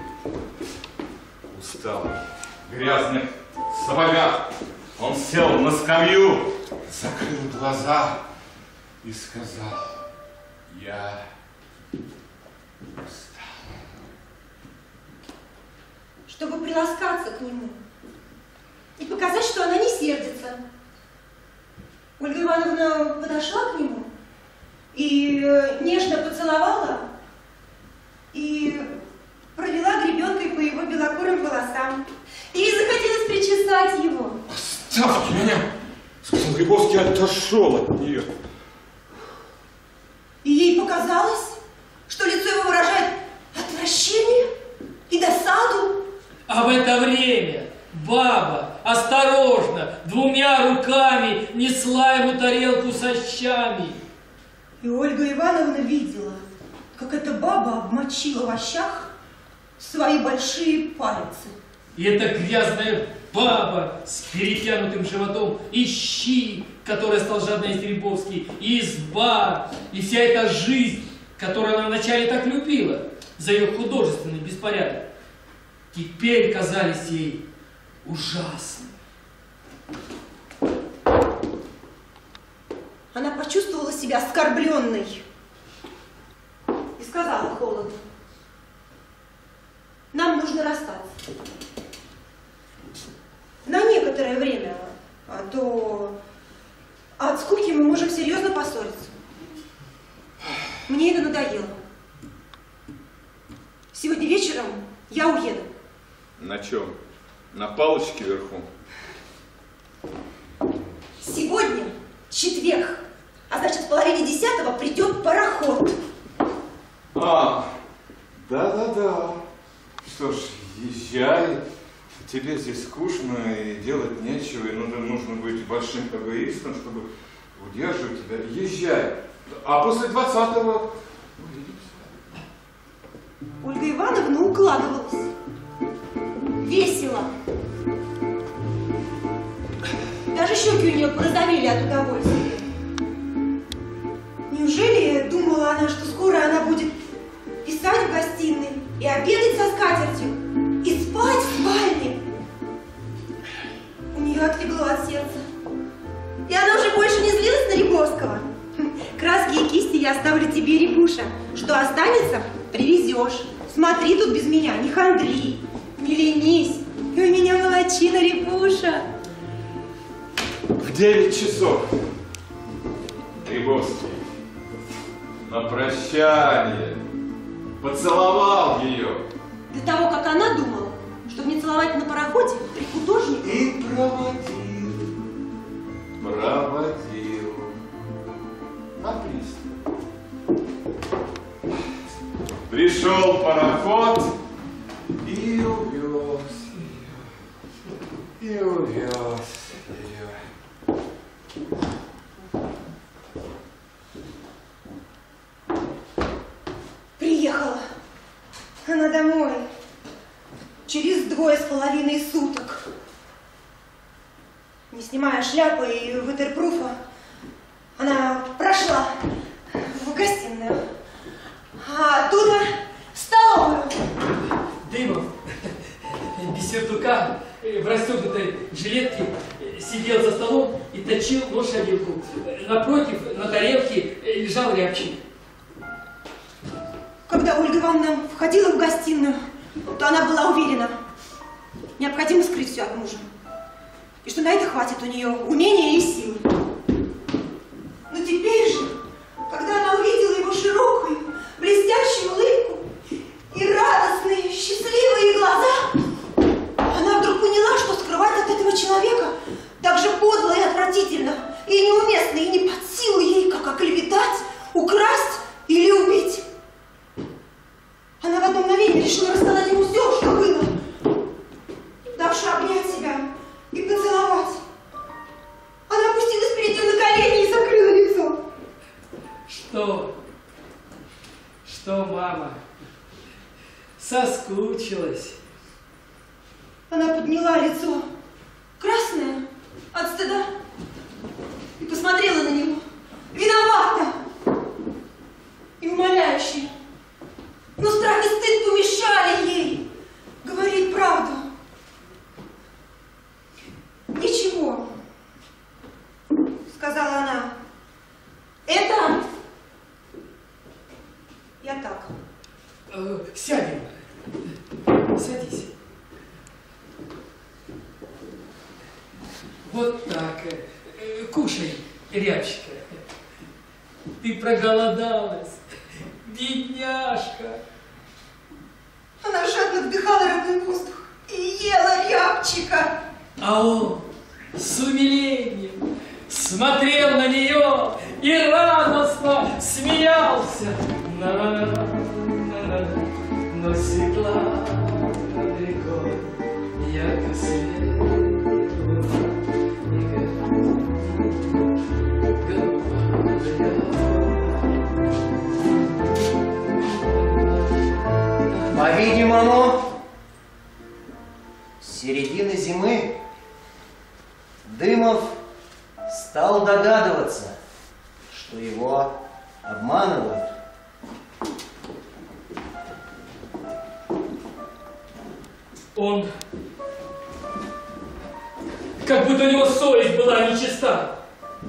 Speaker 4: Устал, в грязных сапогах, он сел на скамью, закрыл глаза и сказал: я устал.
Speaker 1: Чтобы приласкаться к нему и показать, что она не сердится, Ольга Ивановна подошла к нему и нежно поцеловала и провела гребенкой по его белокурым волосам. Ей захотелось причесать его.
Speaker 4: Оставьте меня! Сказал Лебовский, отошел от нее.
Speaker 1: И ей показалось, что лицо его выражает отвращение и досаду.
Speaker 3: А в это время баба осторожно 2 руками несла ему тарелку со щами.
Speaker 1: И Ольга Ивановна видела, как эта баба обмочила в овощах свои большие пальцы.
Speaker 3: И эта грязная баба с перетянутым животом, и щи, которые стал жадно есть Серебовский, и изба, и вся эта жизнь, которую она вначале так любила за ее художественный беспорядок, теперь казались ей ужасными.
Speaker 1: Она почувствовала себя оскорбленной и сказала холодно: нам нужно расстаться. На некоторое время, а то от скуки мы можем серьезно поссориться. Мне это надоело. Сегодня вечером я уеду.
Speaker 4: На чем? На палочке вверху?
Speaker 1: Сегодня четверг, а значит в половине 10-го придет пароход.
Speaker 4: А, да-да-да. Что ж, езжай. Тебе здесь скучно и делать нечего, и нужно быть большим эгоистом, чтобы удерживать тебя. Езжай. А после 20-го увидимся.
Speaker 1: Ольга Ивановна укладывалась. Весело. Даже щеки у нее порозовели от удовольствия. Неужели думала она, что скоро она будет писать в гостиной и обедать со скатертью и спать в спальне? У нее отлегло от сердца. И она уже больше не злилась на Рябовского. Краски и кисти я оставлю тебе, Рябуша. Что останется, привезешь. Смотри тут без меня, не хандри, не ленись. И у меня молодчина, Рябуша.
Speaker 4: В 9 часов. Рябовский на прощание поцеловал ее.
Speaker 1: До того, как она думала, чтобы не целовать на пароходе при художнике.
Speaker 4: И проводил на пристань. Пришел пароход и увез ее. И увез ее.
Speaker 1: Приехала она домой через 2,5 суток. Не снимая шляпы и ватерпруфа, она прошла в гостиную, а оттуда в столовую.
Speaker 3: Дымов, без сюртука, в расстегнутой жилетке, сидел за столом и точил нож-вилку. Напротив, на тарелке, лежал рябчик.
Speaker 1: Когда Ольга Ивановна входила в гостиную, то она была уверена, необходимо скрыть все от мужа. И что на это хватит у нее умения и силы. Но теперь же, когда она увидела его широкую, блестящую улыбку и радостные, счастливые глаза, она вдруг поняла, что скрывать от этого человека так же подло и отвратительно, и неуместно, и не под силу ей, как оклеветать, украсть или убить. Она в одно мгновение решила рассказать ему все, что было, давши обнять себя и поцеловать. Она опустилась перед ним на колени и закрыла лицо.
Speaker 3: Что? Что, мама? Соскучилась?
Speaker 1: Она подняла лицо, красное от стыда, и посмотрела на него, виновата и умоляюще. Но страх и стыд помешали ей говорить правду. «Ничего», — сказала она, — «это я так».
Speaker 3: Сядем. Садись. Вот так. Кушай, рябчика. Ты проголодалась. Бедняжка.
Speaker 1: Она жадно вдыхала родной воздух и ела рябчика.
Speaker 3: А он с умилением смотрел на нее и радостно смеялся. Но светла над рекой, ярко
Speaker 2: По-видимому, с середины зимы Дымов стал догадываться, что его обманывают.
Speaker 3: Он, как будто у него совесть была нечиста.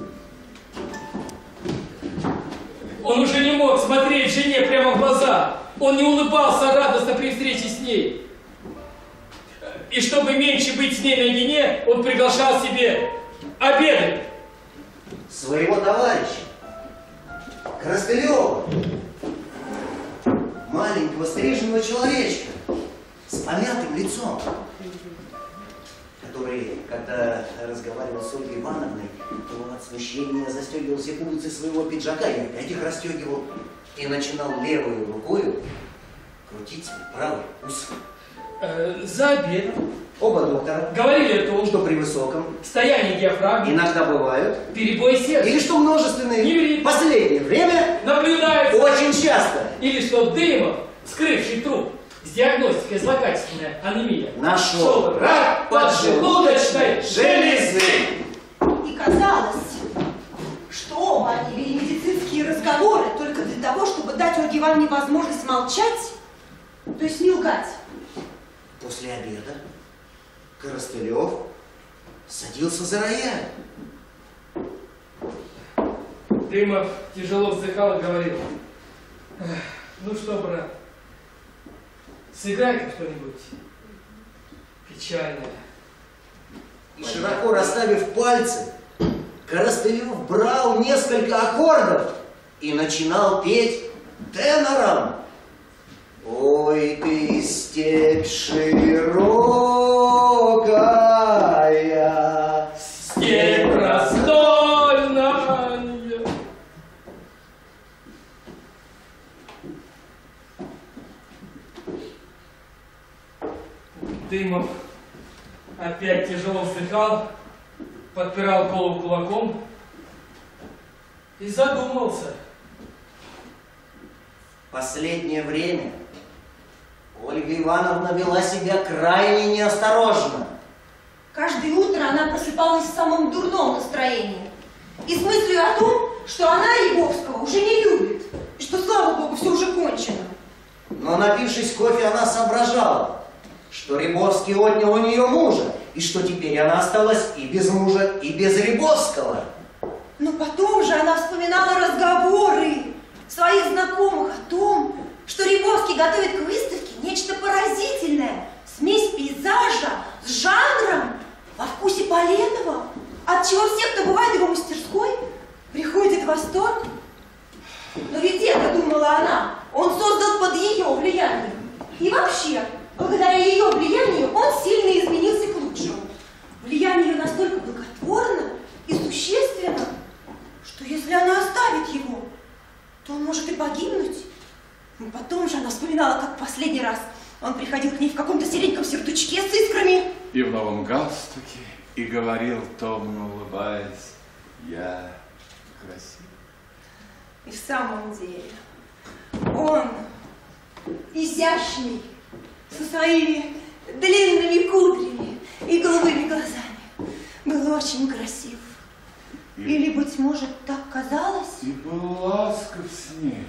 Speaker 3: Он уже не мог смотреть жене прямо в глаза. Он не улыбался радостно при встрече с ней. И чтобы меньше быть с ней наедине, он приглашал себе обедать.
Speaker 2: Своего товарища, Коростылева, маленького стриженного человечка с помятым лицом. лицом, который, когда разговаривал с Ольгой Ивановной, то от смущения застегивал все пуговицы своего пиджака и опять их расстегивал, и начинал левой рукой крутить правый ус.
Speaker 3: За обедом
Speaker 2: Оба доктора
Speaker 3: говорили о том,
Speaker 2: что при высоком
Speaker 3: состоянии диафрагмы
Speaker 2: иногда бывают,
Speaker 3: перебой сердца
Speaker 2: или что множественные
Speaker 3: Не ври.
Speaker 2: в последнее время
Speaker 3: наблюдается,
Speaker 2: очень часто.
Speaker 3: или что Дымов, скрывший труп с диагностикой злокачественная анемия,
Speaker 2: Нашел рак поджелудочной железы.
Speaker 1: И казалось, что оба они вели медицинские разговоры только для того, чтобы дать Ольге Ивановне возможность молчать, то есть не лгать.
Speaker 2: После обеда Коростылев садился за рояль.
Speaker 3: Дымов тяжело вздыхал и говорил: ну что, брат, сыграй-ка что-нибудь печальное.
Speaker 2: И широко расставив пальцы, Коростылев брал несколько аккордов и начинал петь тенором. Ой, ты степь широкая,
Speaker 3: Степь простольная. Дымов опять тяжело вздыхал, подпирал голову кулаком и задумался.
Speaker 2: Последнее время Ольга Ивановна вела себя крайне неосторожно.
Speaker 1: Каждое утро она просыпалась в самом дурном настроении и с мыслью о том, что она Рябовского уже не любит, и что, слава богу, все уже кончено.
Speaker 2: Но, напившись кофе, она соображала, что Рябовский отнял у нее мужа, и что теперь она осталась и без мужа, и без Рябовского.
Speaker 1: Но потом же она вспоминала разговоры своих знакомых о том, что Рябовский готовит к выставке нечто поразительное, смесь пейзажа с жанром во вкусе Поленова, от чего все, кто бывает в его мастерской, приходит в восторг. Но ведь это, думала она, он создал под ее влиянием. И вообще, благодаря ее влиянию он сильно изменился к лучшему. Влияние ее настолько благотворно и существенно, что если она оставит его, то он может и погибнуть. Но потом же она вспоминала, как в последний раз он приходил к ней в каком-то сереньком сюртучке с искрами.
Speaker 4: И в новом галстуке, и говорил, томно улыбаясь: я красив.
Speaker 1: И в самом деле он, изящный, со своими длинными кудрями и голубыми глазами, был очень красив. Или, быть может, так казалось?
Speaker 4: И был ласков с ней.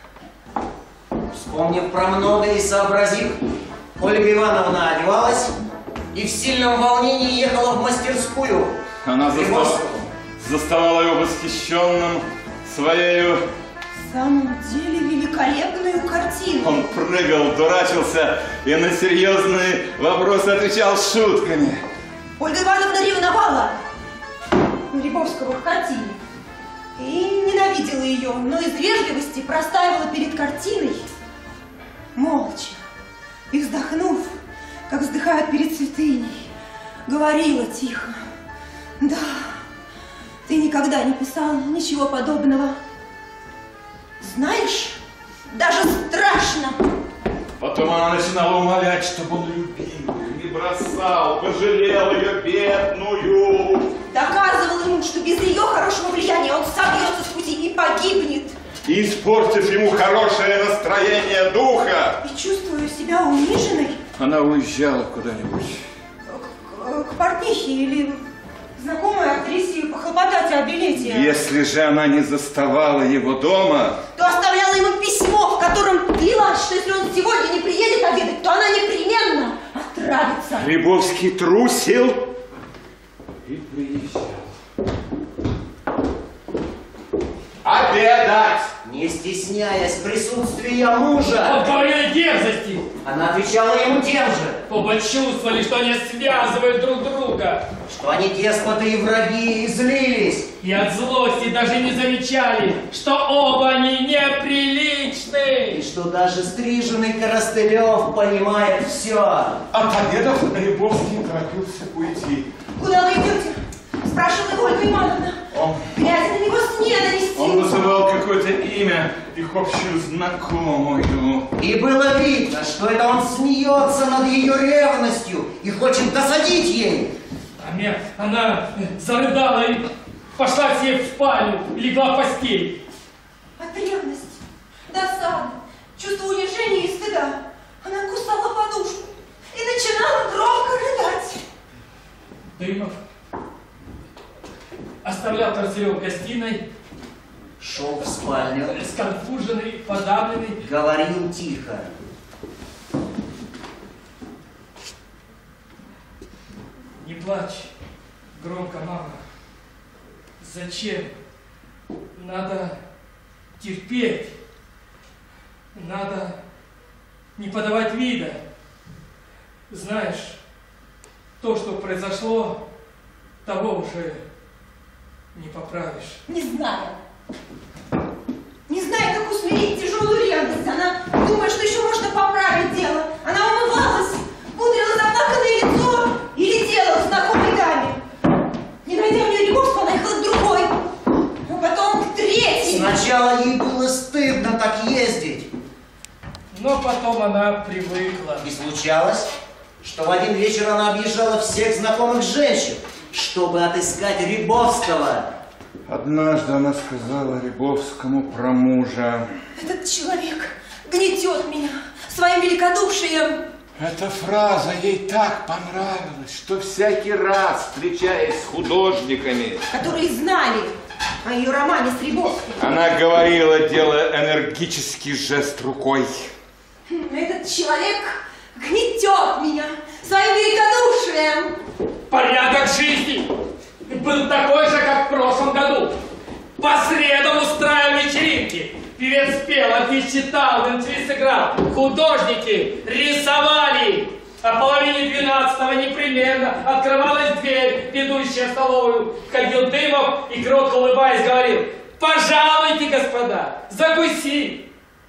Speaker 2: Вспомнив про многое и сообразив, Ольга Ивановна одевалась и в сильном волнении ехала в мастерскую.
Speaker 4: Она заставала его восхищенным своею.
Speaker 1: В самом деле великолепную картину.
Speaker 4: Он прыгал, дурачился и на серьезные вопросы отвечал шутками.
Speaker 1: Ольга Ивановна ревновала Рябовского к картине и ненавидела ее, но из вежливости простаивала перед картиной молча и, вздохнув, как вздыхают перед святыней, говорила тихо: да, ты никогда не писал ничего подобного. Знаешь, даже страшно.
Speaker 4: Потом она начинала умолять, чтобы он любил, не бросал, пожалел ее бедную.
Speaker 1: Доказывал ему, что без ее хорошего влияния он собьется с пути и погибнет.
Speaker 4: И, испортив ему хорошее настроение духа,
Speaker 1: И чувствуя себя униженной,
Speaker 4: она уезжала куда-нибудь.
Speaker 1: к портнихе или знакомой актрисе похлопотать о билете,
Speaker 4: Если же она не заставала его дома,
Speaker 1: то оставляла ему письмо, в котором клялась, что если он сегодня не приедет обедать, то она непременно отравится.
Speaker 4: Рябовский трусил и приезжал. Обедать!
Speaker 2: Не стесняясь присутствия мужа,
Speaker 3: От твоей дерзости
Speaker 2: Она отвечала ему тем же.
Speaker 3: Оба чувствовали, что они связывают друг друга.
Speaker 2: Что они деспоты и враги, и злились.
Speaker 3: И от злости даже не замечали, что оба они неприличны.
Speaker 2: И что даже стриженный Коростылев понимает все.
Speaker 4: Отобедав, Рябовский торопился уйти.
Speaker 1: Куда вы идете? Спрашивала Ольга Ивановна. Глядя на него с ненавистью.
Speaker 4: Он называл какое-то имя, их общую знакомую.
Speaker 2: И было видно, что это он смеется над ее ревностью и хочет досадить ей.
Speaker 3: Она зарыдала и пошла себе в спальню и легла в постель.
Speaker 1: От ревности, досады, чувства унижения и стыда она кусала подушку и начинала громко рыдать.
Speaker 3: Дымов оставлял Коростылева в гостиной,
Speaker 2: Шел в спальню,
Speaker 3: сконфуженный, подавленный.
Speaker 2: говорил тихо.
Speaker 3: Не плачь, громко, мама. Зачем? Надо терпеть. Надо не подавать вида. Знаешь, то, что произошло, того уже не поправишь.
Speaker 1: Не знаю. Не знаю, как усмирить тяжелую ревность. Она думает, что еще можно поправить дело. Она умывалась, пудрила заплаканное лицо и летела к знакомой даме. Не найдя у нее Рябовского, она ехала к другой. А потом к третьей.
Speaker 2: Сначала ей было стыдно так ездить.
Speaker 3: Но потом она привыкла.
Speaker 2: И случалось, что в один вечер она объезжала всех знакомых женщин, чтобы отыскать Рябовского.
Speaker 4: Однажды она сказала Рябовскому про мужа.
Speaker 1: Этот человек гнетет меня своим великодушием.
Speaker 4: Эта фраза ей так понравилась, что всякий раз, встречаясь с художниками,
Speaker 1: Которые знали о ее романе с Рябовским.
Speaker 4: она говорила, делая энергический жест рукой.
Speaker 1: Этот человек гнетет меня своим великодушием.
Speaker 3: Порядок жизни был такой же, как в прошлом году. По средам устраивали вечеринки. Певец пел, артист читал, венцист играл. Художники рисовали. О половине 12-го непременно открывалась дверь, ведущая в столовую. Входил Дымов и, кротко улыбаясь, говорил: «Пожалуйте, господа, закуси!»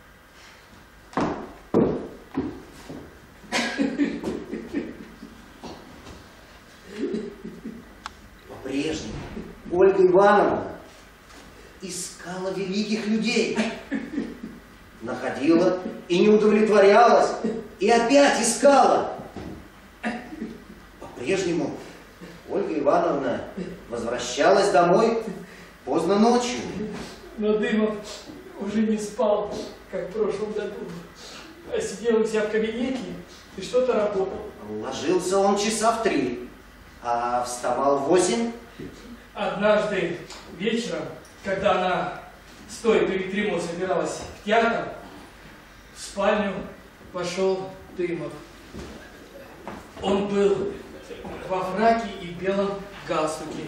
Speaker 2: По-прежнему Ольга Ивановна искала великих людей. Находила и не удовлетворялась, и опять искала. По-прежнему Ольга Ивановна возвращалась домой поздно ночью.
Speaker 3: Но Дымов уже не спал, как в прошлом году, а сидел у себя в кабинете и что-то работал.
Speaker 2: Ложился он часа в 3, а вставал в 8.
Speaker 3: Однажды вечером, когда она, стоя перед трюмо, собиралась в театр, в спальню пошел Дымов. Он был во фраке и белом галстуке.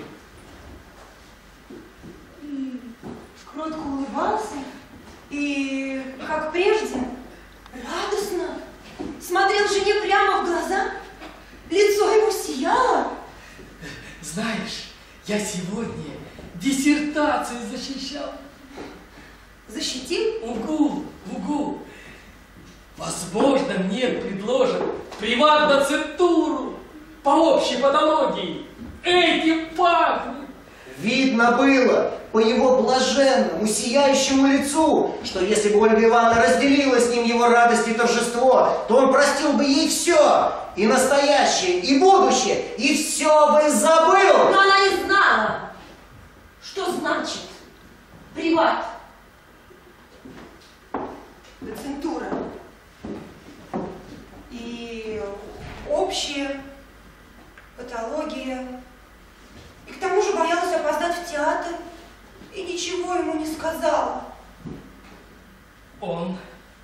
Speaker 1: И кротко улыбался, и, как прежде, радостно смотрел жене прямо в глаза. Лицо ему сияло.
Speaker 3: Знаешь, я сегодня диссертацию защищал.
Speaker 1: Защитил?
Speaker 3: Угу. Возможно, мне предложат приват-доцентуру по общей патологии. Этим пахнет.
Speaker 2: Видно было по его блаженному, сияющему лицу, что если бы Ольга Ивановна разделила с ним его радость и торжество, то он простил бы ей все, и настоящее, и будущее, и все бы забыл.
Speaker 1: Но она не знала, что значит приват. Доцентура. И общая патология. И к тому же боялась опоздать в театр. И ничего ему не сказала.
Speaker 3: Он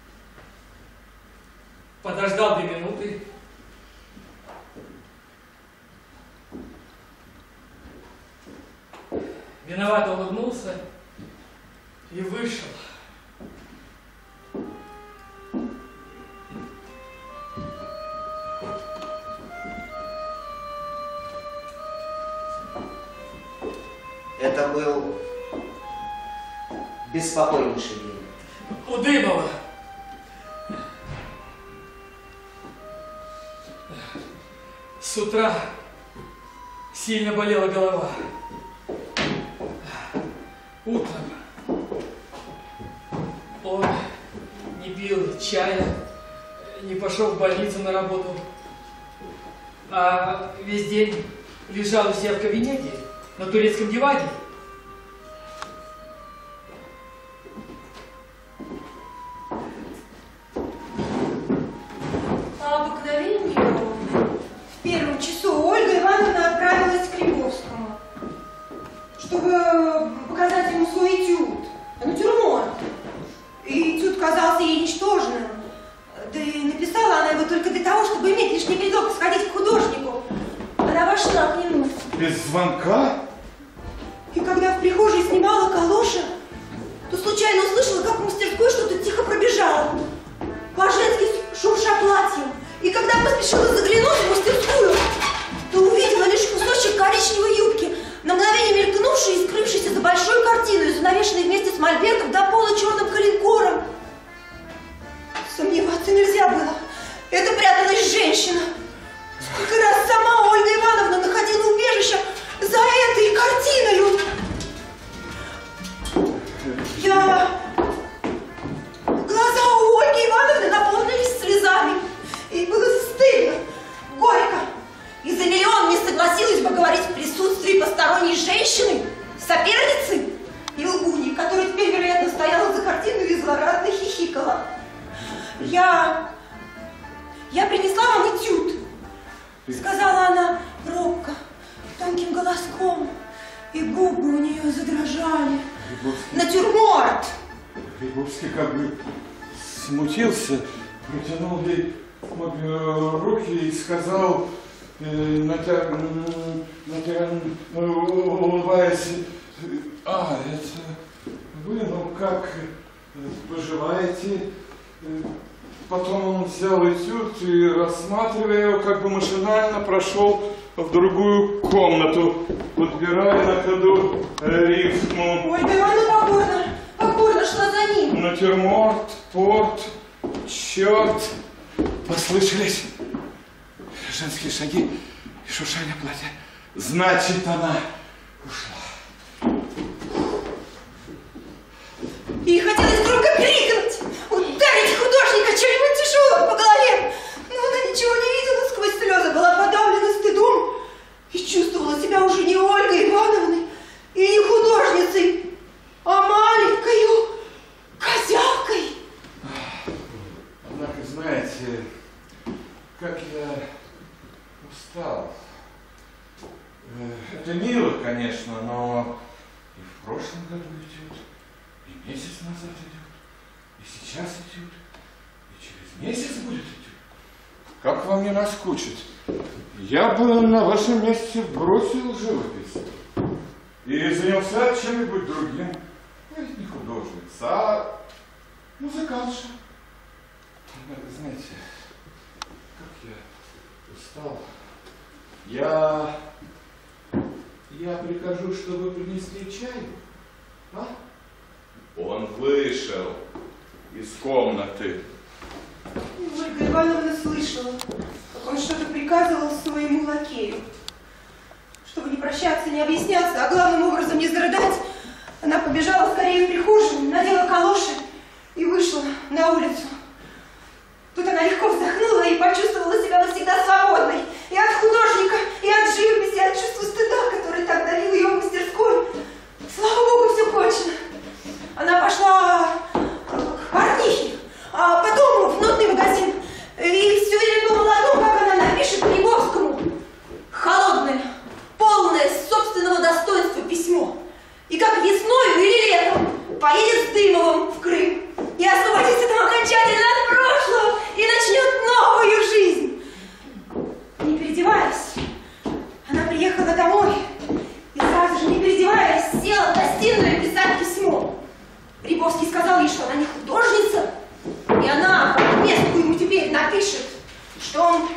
Speaker 3: подождал 2 минуты. Виновато улыбнулся и вышел.
Speaker 2: Это был беспокойнейший день.
Speaker 3: У Дымова. С утра сильно болела голова. Утром он не пил чая, не пошел в больницу на работу, а весь день лежал у себя в кабинете на турецком диване.
Speaker 1: По обыкновению, в первом часу Ольга Ивановна отправилась к Кремлевскому, чтобы показать ему свой этюд, натюрморт. И этюд казался ей ничтожным. Да и написала она его только для того, чтобы иметь лишний предлог сходить к художнику. Она вошла к нему.
Speaker 4: Без звонка?
Speaker 1: И когда в прихожей снимала калоши, то случайно услышала, как в мастерской что-то тихо пробежало, по-женски шурша платьем. И когда поспешила заглянуть в мастерскую, то увидела лишь кусочек коричневой юбки, на мгновение мелькнувший и скрывшийся за большой картиной, занавешенной вместе с мольбертом до пола черным коленкором. Сомневаться нельзя было. Это пряталась женщина. Сколько раз сама Ольга Ивановна находила убежище за этой картиной. Глаза у Ольги Ивановны наполнились слезами. И было стыдно, горько. И за миллион не согласилась бы говорить в присутствии посторонней женщины, соперницы и лгуни, которая теперь, вероятно, стояла за картиной и злорадно хихикала. Я принесла вам этюд, сказала она робко, тонким голоском, и губы у нее задрожали. Натюрморт!
Speaker 4: Грибовский как бы смутился, протянул ей руки и сказал, улыбаясь, это вы, ну как поживаете? Потом он взял этюд и, рассматривая его, как бы машинально прошел в другую комнату, подбирая на ходу рифму.
Speaker 1: Ольга Ивановна покорно шла за ним.
Speaker 4: Натюрморт, порт, черт. Послышались женские шаги и шуршание платья. Значит, она ушла.
Speaker 1: И хотелось громко крикнуть, ударить художника чем-нибудь тяжелым по голове. Но она ничего не видела сквозь слезы, была подавлена стыдом и чувствовала себя уже не Ольгой Ивановной и не художницей, а маленькою козявкой.
Speaker 4: Однако, знаете, как я устал. Это мило, конечно, но и в прошлом году этюд, и месяц назад идет, и сейчас этюд, и через месяц будет этюд. Как вам не наскучить? Я бы на вашем месте бросил живопись и занялся чем-нибудь другим. Я ведь не художница, а музыкантша. Однако, знаете, как я устал. Я прикажу, чтобы принесли чаю, а? Он вышел из комнаты.
Speaker 1: Ольга Ивановна слышала, как он что-то приказывал своему лакею. Чтобы не прощаться, не объясняться, а главным образом не зарыдать, она побежала скорее в прихожую, надела калоши и вышла на улицу. Тут она легко вздохнула и почувствовала себя навсегда свободной. И от художника, и от живописи, и от чувства стыда, который так давил ее в мастерской. Слава Богу, все кончено. Она пошла к портнихе, а потом в нотный магазин. И все время думала о том, как она напишет Грибовскому холодное, полное собственного достоинства письмо. И как весною или летом поедет с Дымовым в Крым и освободится там окончательно от прошлого и начнет новую жизнь.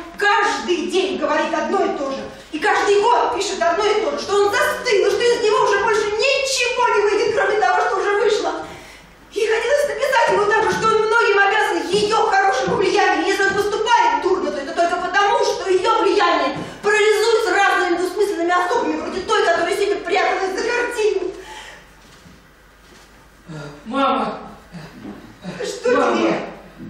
Speaker 1: каждый день говорит одно и то же. И каждый год пишет одно и то же, что он застыл, и что из него уже больше ничего не выйдет, кроме того, что уже вышло. И хотелось написать ему также, что он многим обязан ее хорошему влиянию. Если он поступает дурно, то это только потому, что ее влияние парализуется разными двусмысленными особами, вроде той, которая себе пряталась за картину.
Speaker 3: Мама!
Speaker 1: Что
Speaker 3: Мама,
Speaker 1: тебе?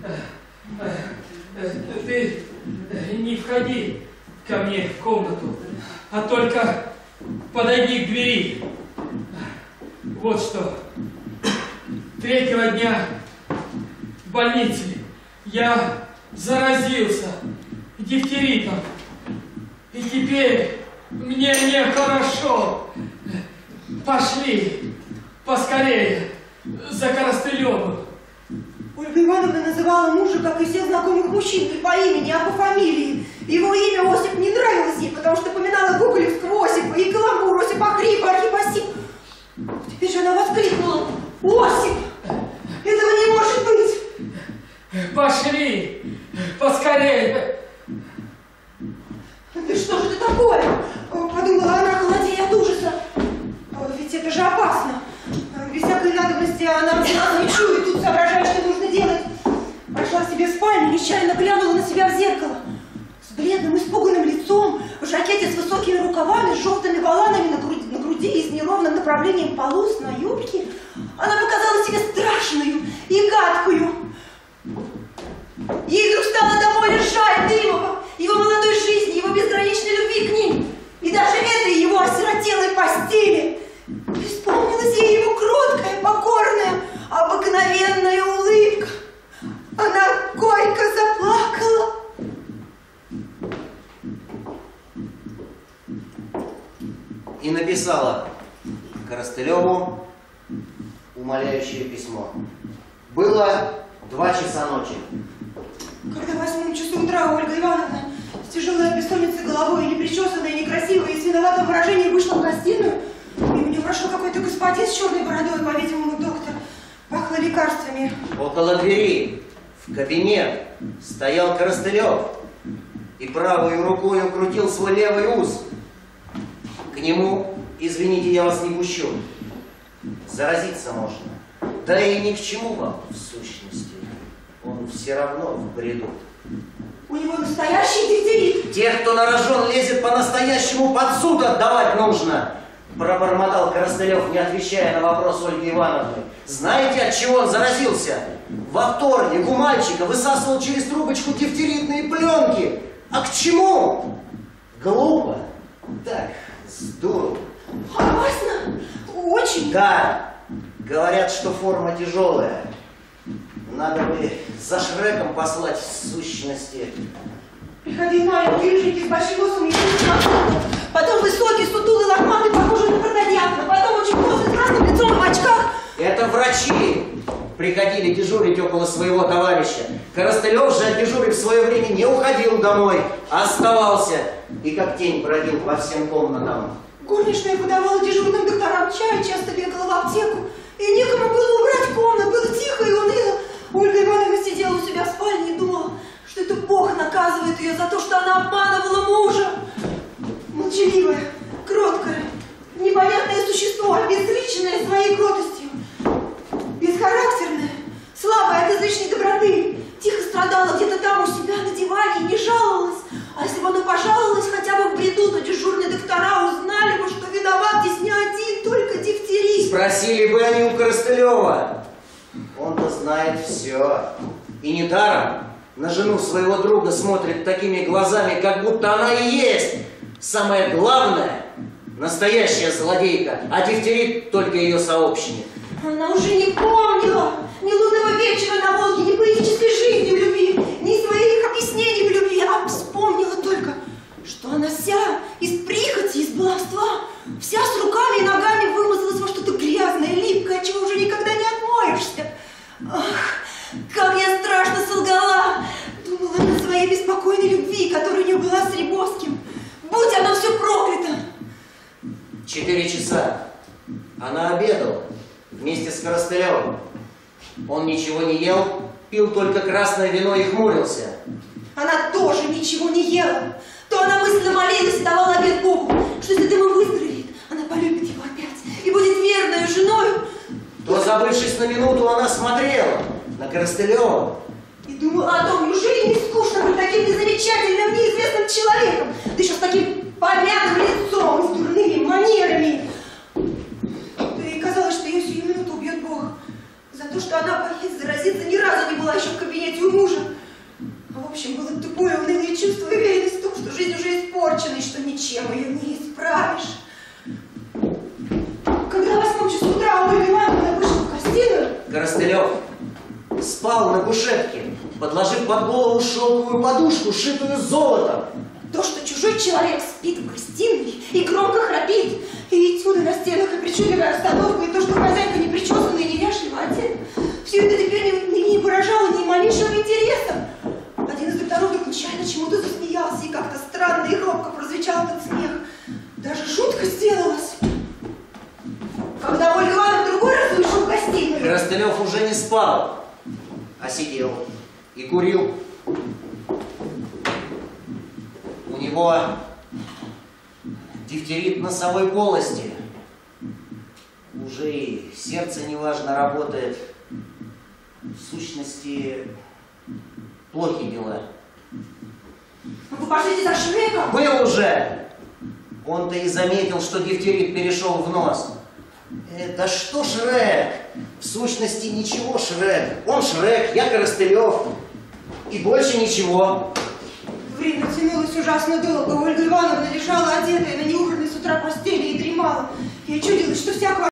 Speaker 3: Ты не входи ко мне в комнату, а только подойди к двери. Вот что. 3-го дня в больнице я заразился дифтеритом. И теперь мне нехорошо. Пошли поскорее за Коростылевым.
Speaker 1: Ольга Ивановна называла мужа, как и всех знакомых мужчин, не по имени, а по фамилии. Его имя Осип не нравилось ей, потому что поминала гоголевского Осипа и каламбур Осипа Хрипа, Архипасип. Теперь же она воскликнула: Осип! Этого не может быть!
Speaker 3: Пошли поскорее.
Speaker 1: Да что же это такое? Подумала она, холодея от ужаса. Ведь это же опасно. Без всякой надобности она не чует, тут соображает, что нужно делать. Прошла себе в спальню, нечаянно глянула на себя в зеркало. С бледным, испуганным лицом, в жакете с высокими рукавами, с желтыми воланами на груди и с неровным направлением полос на юбке, она показала себя страшную и гадкую. Ей вдруг стало до боли жаль Дымова, его молодой жизни, его безграничной любви к ней, и даже этой его осиротелой постели. Вспомнилась ей его кроткая, покорная, обыкновенная улыбка. Она горько заплакала.
Speaker 2: И написала Коростылеву умоляющее письмо. Было 2 часа ночи.
Speaker 1: Когда в 8 часу утра Ольга Ивановна с тяжелой от бессонницы головой, непричесанная, некрасивая и с виноватым выражением вышла в гостиную, и у нее прошел какой-то господин с черной бородой, по-видимому, доктор. Пахло лекарствами.
Speaker 2: Около двери в кабинет стоял Коростылев и правой рукой крутил свой левый ус. К нему, извините, я вас не пущу, заразиться можно. Да и ни к чему вам, в сущности. Он все равно в бреду.
Speaker 1: У него настоящий дифтерит.
Speaker 2: Тех, кто на рожон лезет по-настоящему, под суд отдавать нужно. Пробормотал Коростылев, не отвечая на вопрос Ольги Ивановны. Знаете, от чего он заразился? Во вторник у мальчика высасывал через трубочку дифтеритные пленки. А к чему? Глупо. Так, здорово.
Speaker 1: Опасно? Очень.
Speaker 2: Да, говорят, что форма тяжелая. Надо бы за Шреком послать в сущности.
Speaker 1: Приходил маленький рыженький с большим носом и потом высокий, сутулый, лохматый, похожий на протодиакона, потом очень плотный, с красным лицом в очках.
Speaker 2: Это врачи приходили дежурить около своего товарища. Коростылев же, отдежурив в свое время, не уходил домой, а оставался. И как тень бродил по всем комнатам.
Speaker 1: Горничная подавала дежурным докторам чай, часто бегала в аптеку. И некому было убрать комнат, было тихо и уныло. Ольга Ивановна сидела у себя в спальне и думала, что это Бог наказывает ее за то, что она обманывала мужа. Молчаливая, кроткая, непонятное существо, обезличенное своей кротостью. Бесхарактерная, слабая от излишней доброты, тихо страдала где-то там у себя на диване и не жаловалась. А если бы она пожаловалась хотя бы в бреду, то дежурные доктора узнали бы, что виноват здесь не один, только дифтерит.
Speaker 2: Спросили бы они у Коростылева. Он-то знает все. И недаром на жену своего друга смотрит такими глазами, как будто она и есть самое главное, настоящая злодейка, а дифтерит только ее сообщник.
Speaker 1: Она уже не помнила ни лунного вечера на Волге, ни поэтической жизни в любви, ни своих объяснений в любви, а вспомнила только, что она вся из прихоти, из баловства, вся с руками и ногами вымазалась во что-то грязное, липкое, от чего уже никогда не отмоешься. Ах, как я страшно солгала! Думала она о своей беспокойной любви, которая у нее была с Рябовским. Будь оно все проклято!
Speaker 2: 4 часа. Она обедала вместе с Коростылевым. Он ничего не ел, пил только красное вино и хмурился.
Speaker 1: она тоже ничего не ела. То она мысленно молилась и давала обет Богу, что если Дыма выздоровеет, она полюбит его опять и будет верной женою.
Speaker 2: То, забывшись на минуту, она смотрела на Коростылева.
Speaker 1: И думала о том, неужели не скучно быть таким незамечательным, неизвестным человеком, да еще с таким помятым лицом и с дурными манерами. Да и казалось, что ее сию минуту убьет Бог за то, что она боится заразиться, ни разу не была еще в кабинете у мужа. А в общем, было тупое унылое чувство и уверенность в том, что жизнь уже испорчена и что ничем ее не исправишь. Когда в 8 часу утра Ольга Ивановна вышла в гостиную,
Speaker 2: Коростылев спал на кушетке, подложив под голову шелковую подушку, шитую золотом.
Speaker 1: то, что чужой человек спит в гостиной и громко храпит, и этюды на стенах, и причудливая обстановка, и то, что хозяйка не причесана и неряшлива одета, все это теперь не выражало ни малейшего интереса. Один из докторов вдруг нечаянно чему-то засмеялся, и как-то странно и робко прозвучал этот смех. Даже жутко сделалось. Когда Ольга Ивановна в другой раз вышел в гостиную...
Speaker 2: Коростылев уже не спал, а сидел и курил. У него дифтерит носовой полости. Уже и сердце неважно работает. В сущности, плохи дела.
Speaker 1: Вы пошлите за Шреком?
Speaker 2: Был уже! Он-то и заметил, что дифтерит перешел в нос. Да что Шрек? В сущности, ничего Шрек. Он Шрек, я Коростылев. И больше ничего.
Speaker 1: Время тянулось ужасно долго. Ольга